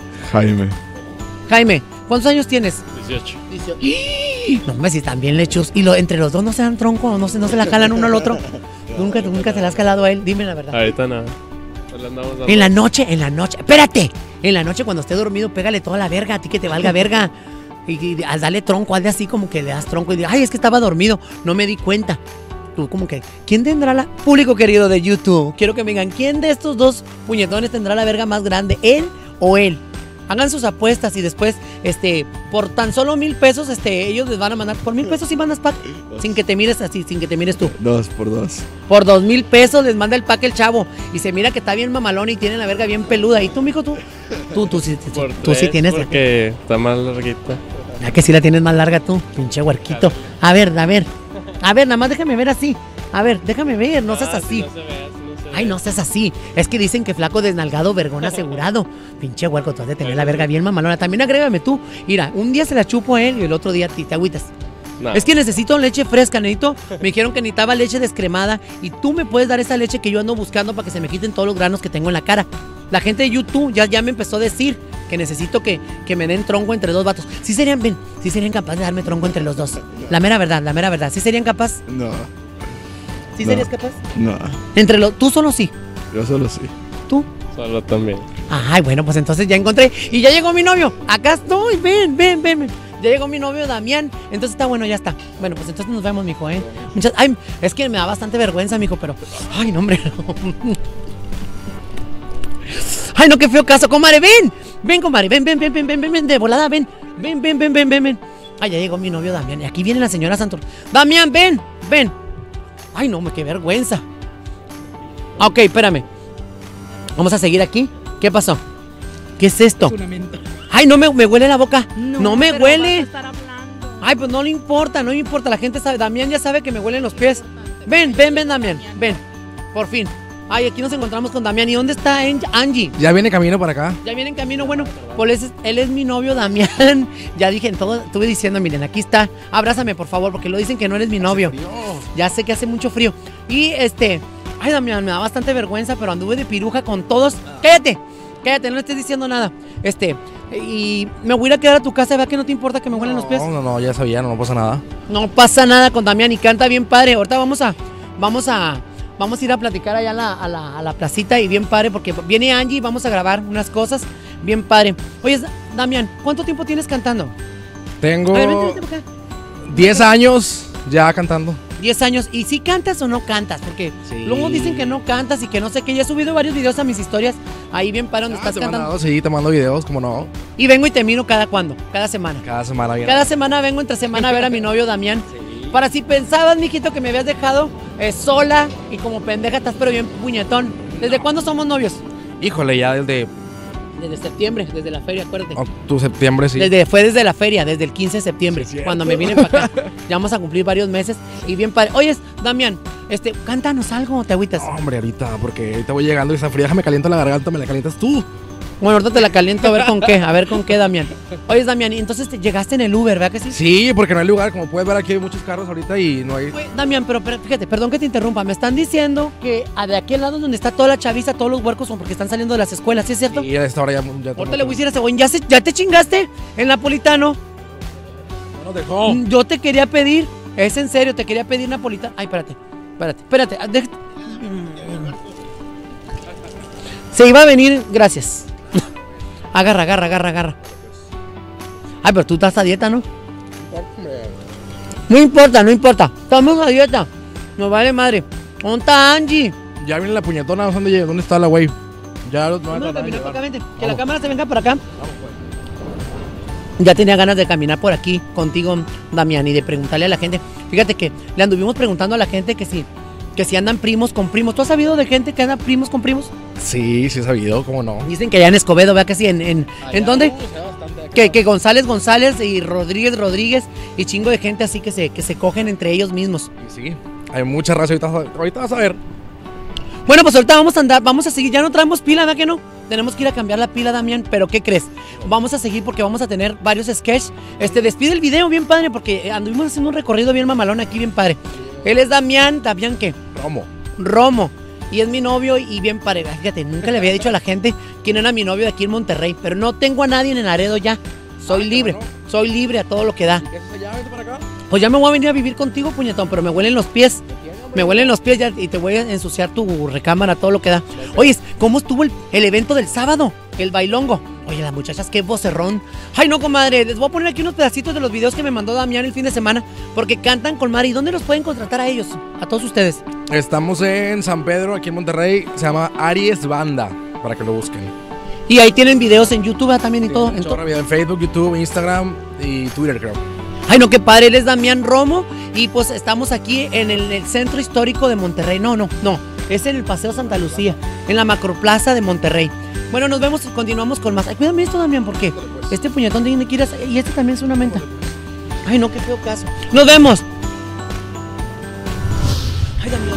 Jaime. ¿Cuántos años tienes? 18. No, hombre, si están bien lechos. ¿Y entre los dos no se dan tronco? ¿No se la jalan uno al otro? ¿Nunca te la has calado a él? Dime la verdad. Ahorita nada. Pues andamos en la noche. Espérate. En la noche cuando esté dormido, pégale toda la verga. A ti que te valga verga. Y dale tronco, hazle así como que le das tronco. Y ay, es que estaba dormido. No me di cuenta. Tú como que, ¿quién tendrá la... Público querido de YouTube, quiero que me digan, ¿quién de estos dos puñetones tendrá la verga más grande? ¿Él o él? Hagan sus apuestas y después, por tan solo 1,000 pesos, ellos les van a mandar, por 1,000 pesos y mandas pack, sin que te mires así, sin que te mires tú. 2 por 2. Por 2,000 pesos les manda el pack el chavo y se mira que está bien mamalón y tiene la verga bien peluda. ¿Y tú, mijo, tú sí tienes? Porque está más larguita. Ya que sí la tienes más larga tú, pinche huerquito. A ver, nada más déjame ver así. A ver, déjame ver, no seas así. Ay, no seas así. Es que dicen que flaco desnalgado, vergón asegurado. Pinche huerco, tú has de tener la verga bien mamalona. También agrégame tú. Mira, un día se la chupo a él y el otro día te agüitas. No. Es que necesito leche fresca, me dijeron que necesitaba leche descremada y tú me puedes dar esa leche que yo ando buscando para que se me quiten todos los granos que tengo en la cara. La gente de YouTube ya me empezó a decir que necesito que me den tronco entre dos vatos. Sí serían capaces de darme tronco entre los dos. La mera verdad. ¿Sí serían capaces? No. ¿Sí serías capaz? No. ¿Tú solo sí? Yo solo sí. ¿Tú? Solo también. Ay, bueno, pues entonces ya encontré. Y ya llegó mi novio. Acá estoy. Ven. Ya llegó mi novio Damián. Entonces está bueno, ya está. Bueno, pues entonces nos vemos, mijo, Ay, es que me da bastante vergüenza, mijo, pero... Ay, no, hombre. Ay, no, qué feo caso. Comadre, ven. Ven, comadre. Ven. De volada, ven. Ven. Ay, ya llegó mi novio Damián. Y aquí viene la señora Santos. Damián, ven. Ay, no, qué vergüenza. Ok, espérame. Vamos a seguir aquí. ¿Qué pasó? ¿Qué es esto? Ay, no me huele la boca. No me huele. Ay, pues no le importa. La gente sabe. Damián ya sabe que me huelen los pies. Ven, Damián, ven. Por fin. Ay, aquí nos encontramos con Damián. ¿Y dónde está Angie? Ya viene camino para acá. Ya viene en camino. Bueno, pues él es mi novio, Damián. Ya dije en todo, estuve diciendo, miren, aquí está. Abrázame, por favor, porque lo dicen que no eres mi novio. Ya sé que hace mucho frío. Y ay, Damián, me da bastante vergüenza, pero anduve de piruja con todos. Cállate, no le estés diciendo nada. Y me voy a ir a quedar a tu casa, ¿verdad que no te importa que me huelen los pies? No, ya sabía, no pasa nada. No pasa nada con Damián y canta bien padre. Ahorita vamos a ir a platicar allá a la placita y bien padre porque viene Angie y vamos a grabar unas cosas bien padre. Oye, Damián, ¿cuánto tiempo tienes cantando? Tengo A ver, vente por acá. 10 años ya cantando. 10 años. ¿Y si cantas o no cantas? Porque luego dicen que no cantas y que no sé qué. Ya he subido varios videos a mis historias ahí bien padre donde estás cantando. Sí, te mando videos, como no. Y vengo y te miro cada semana. Cada semana viene. Cada semana vengo entre semana a ver a mi novio Damián. Para si pensabas, mijito, que me habías dejado sola y como pendeja estás pero bien puñetón. ¿Desde cuándo somos novios? Híjole, ya desde septiembre, desde la feria, acuérdate. tu septiembre, sí. Fue desde la feria, desde el 15 de septiembre, cuando me vine para acá. Ya vamos a cumplir varios meses y bien padre. Oye, Damián, cántanos algo, ¿te agüitas? No, hombre, ahorita, porque ahorita voy llegando y está fría, me caliento la garganta, me la calientas tú. Bueno, ahorita te la caliento a ver con qué, Damián. Oye, Damián, y entonces llegaste en el Uber, ¿verdad que sí? Sí, porque no hay lugar, como puedes ver aquí hay muchos carros ahorita y no hay... Oye, Damián, pero fíjate, perdón que te interrumpa, me están diciendo que de aquel lado donde está toda la chaviza, todos los huercos son porque están saliendo de las escuelas, ¿sí es cierto? Y a esta hora ya ahorita le voy a decir a Cebollín, ¿ya te chingaste el napolitano? No nos dejó. Yo te quería pedir, es en serio, te quería pedir napolitano. Ay, espérate. Se iba a venir, gracias. Agarra. Ay, pero tú estás a dieta, ¿no? No importa. Estamos a dieta. No vale madre. ¿Dónde está Angie? Ya viene la puñetona, ¿dónde está la güey? Ya no vamos a caminar por acá, vente. Que la cámara se venga por acá. Ya tenía ganas de caminar por aquí contigo, Damián, y de preguntarle a la gente. Fíjate que le anduvimos preguntando a la gente que si andan primos con primos. ¿Tú has sabido de gente que anda primos con primos? Sí, he sabido, ¿cómo no? Dicen que allá en Escobedo, ¿verdad que sí? ¿En dónde? Que González y Rodríguez y chingo de gente así que se cogen entre ellos mismos. Sí, hay mucha raza, ahorita vas a ver. Bueno, pues ahorita vamos a seguir, ya no traemos pila, ¿verdad que no? Tenemos que ir a cambiar la pila, Damián, pero ¿qué crees? Vamos a seguir porque vamos a tener varios sketches. Despide el video bien padre porque anduvimos haciendo un recorrido bien mamalón aquí, bien padre. Él es Damián qué? Romo. Y es mi novio y bien padre. Fíjate, nunca le había dicho a la gente quién era mi novio de aquí en Monterrey, pero no tengo a nadie en Laredo ya. Soy libre a todo lo que da. Pues ya me voy a venir a vivir contigo, puñetón, pero me huelen los pies. Ya, y te voy a ensuciar tu recámara, todo lo que da. Oye, ¿cómo estuvo el evento del sábado? El bailongo. Oye, las muchachas, qué vocerrón. Ay, no, comadre, les voy a poner aquí unos pedacitos de los videos que me mandó Damián el fin de semana, porque cantan con Mari. ¿Y dónde los pueden contratar a ellos? A todos ustedes. Estamos en San Pedro, aquí en Monterrey. Se llama Aries Banda, para que lo busquen. Y ahí tienen videos en YouTube también y todo. En Facebook, YouTube, Instagram y Twitter, creo. Ay, no, qué padre, él es Damián Romo y pues estamos aquí en el centro histórico de Monterrey. No, es en el Paseo Santa Lucía, en la Macroplaza de Monterrey. Bueno, nos vemos y continuamos con más. Ay, cuídame esto, Damián, porque este puñetón tiene que ir y este también es una menta. Ay, no, qué feo caso. Nos vemos. Ay, Damián.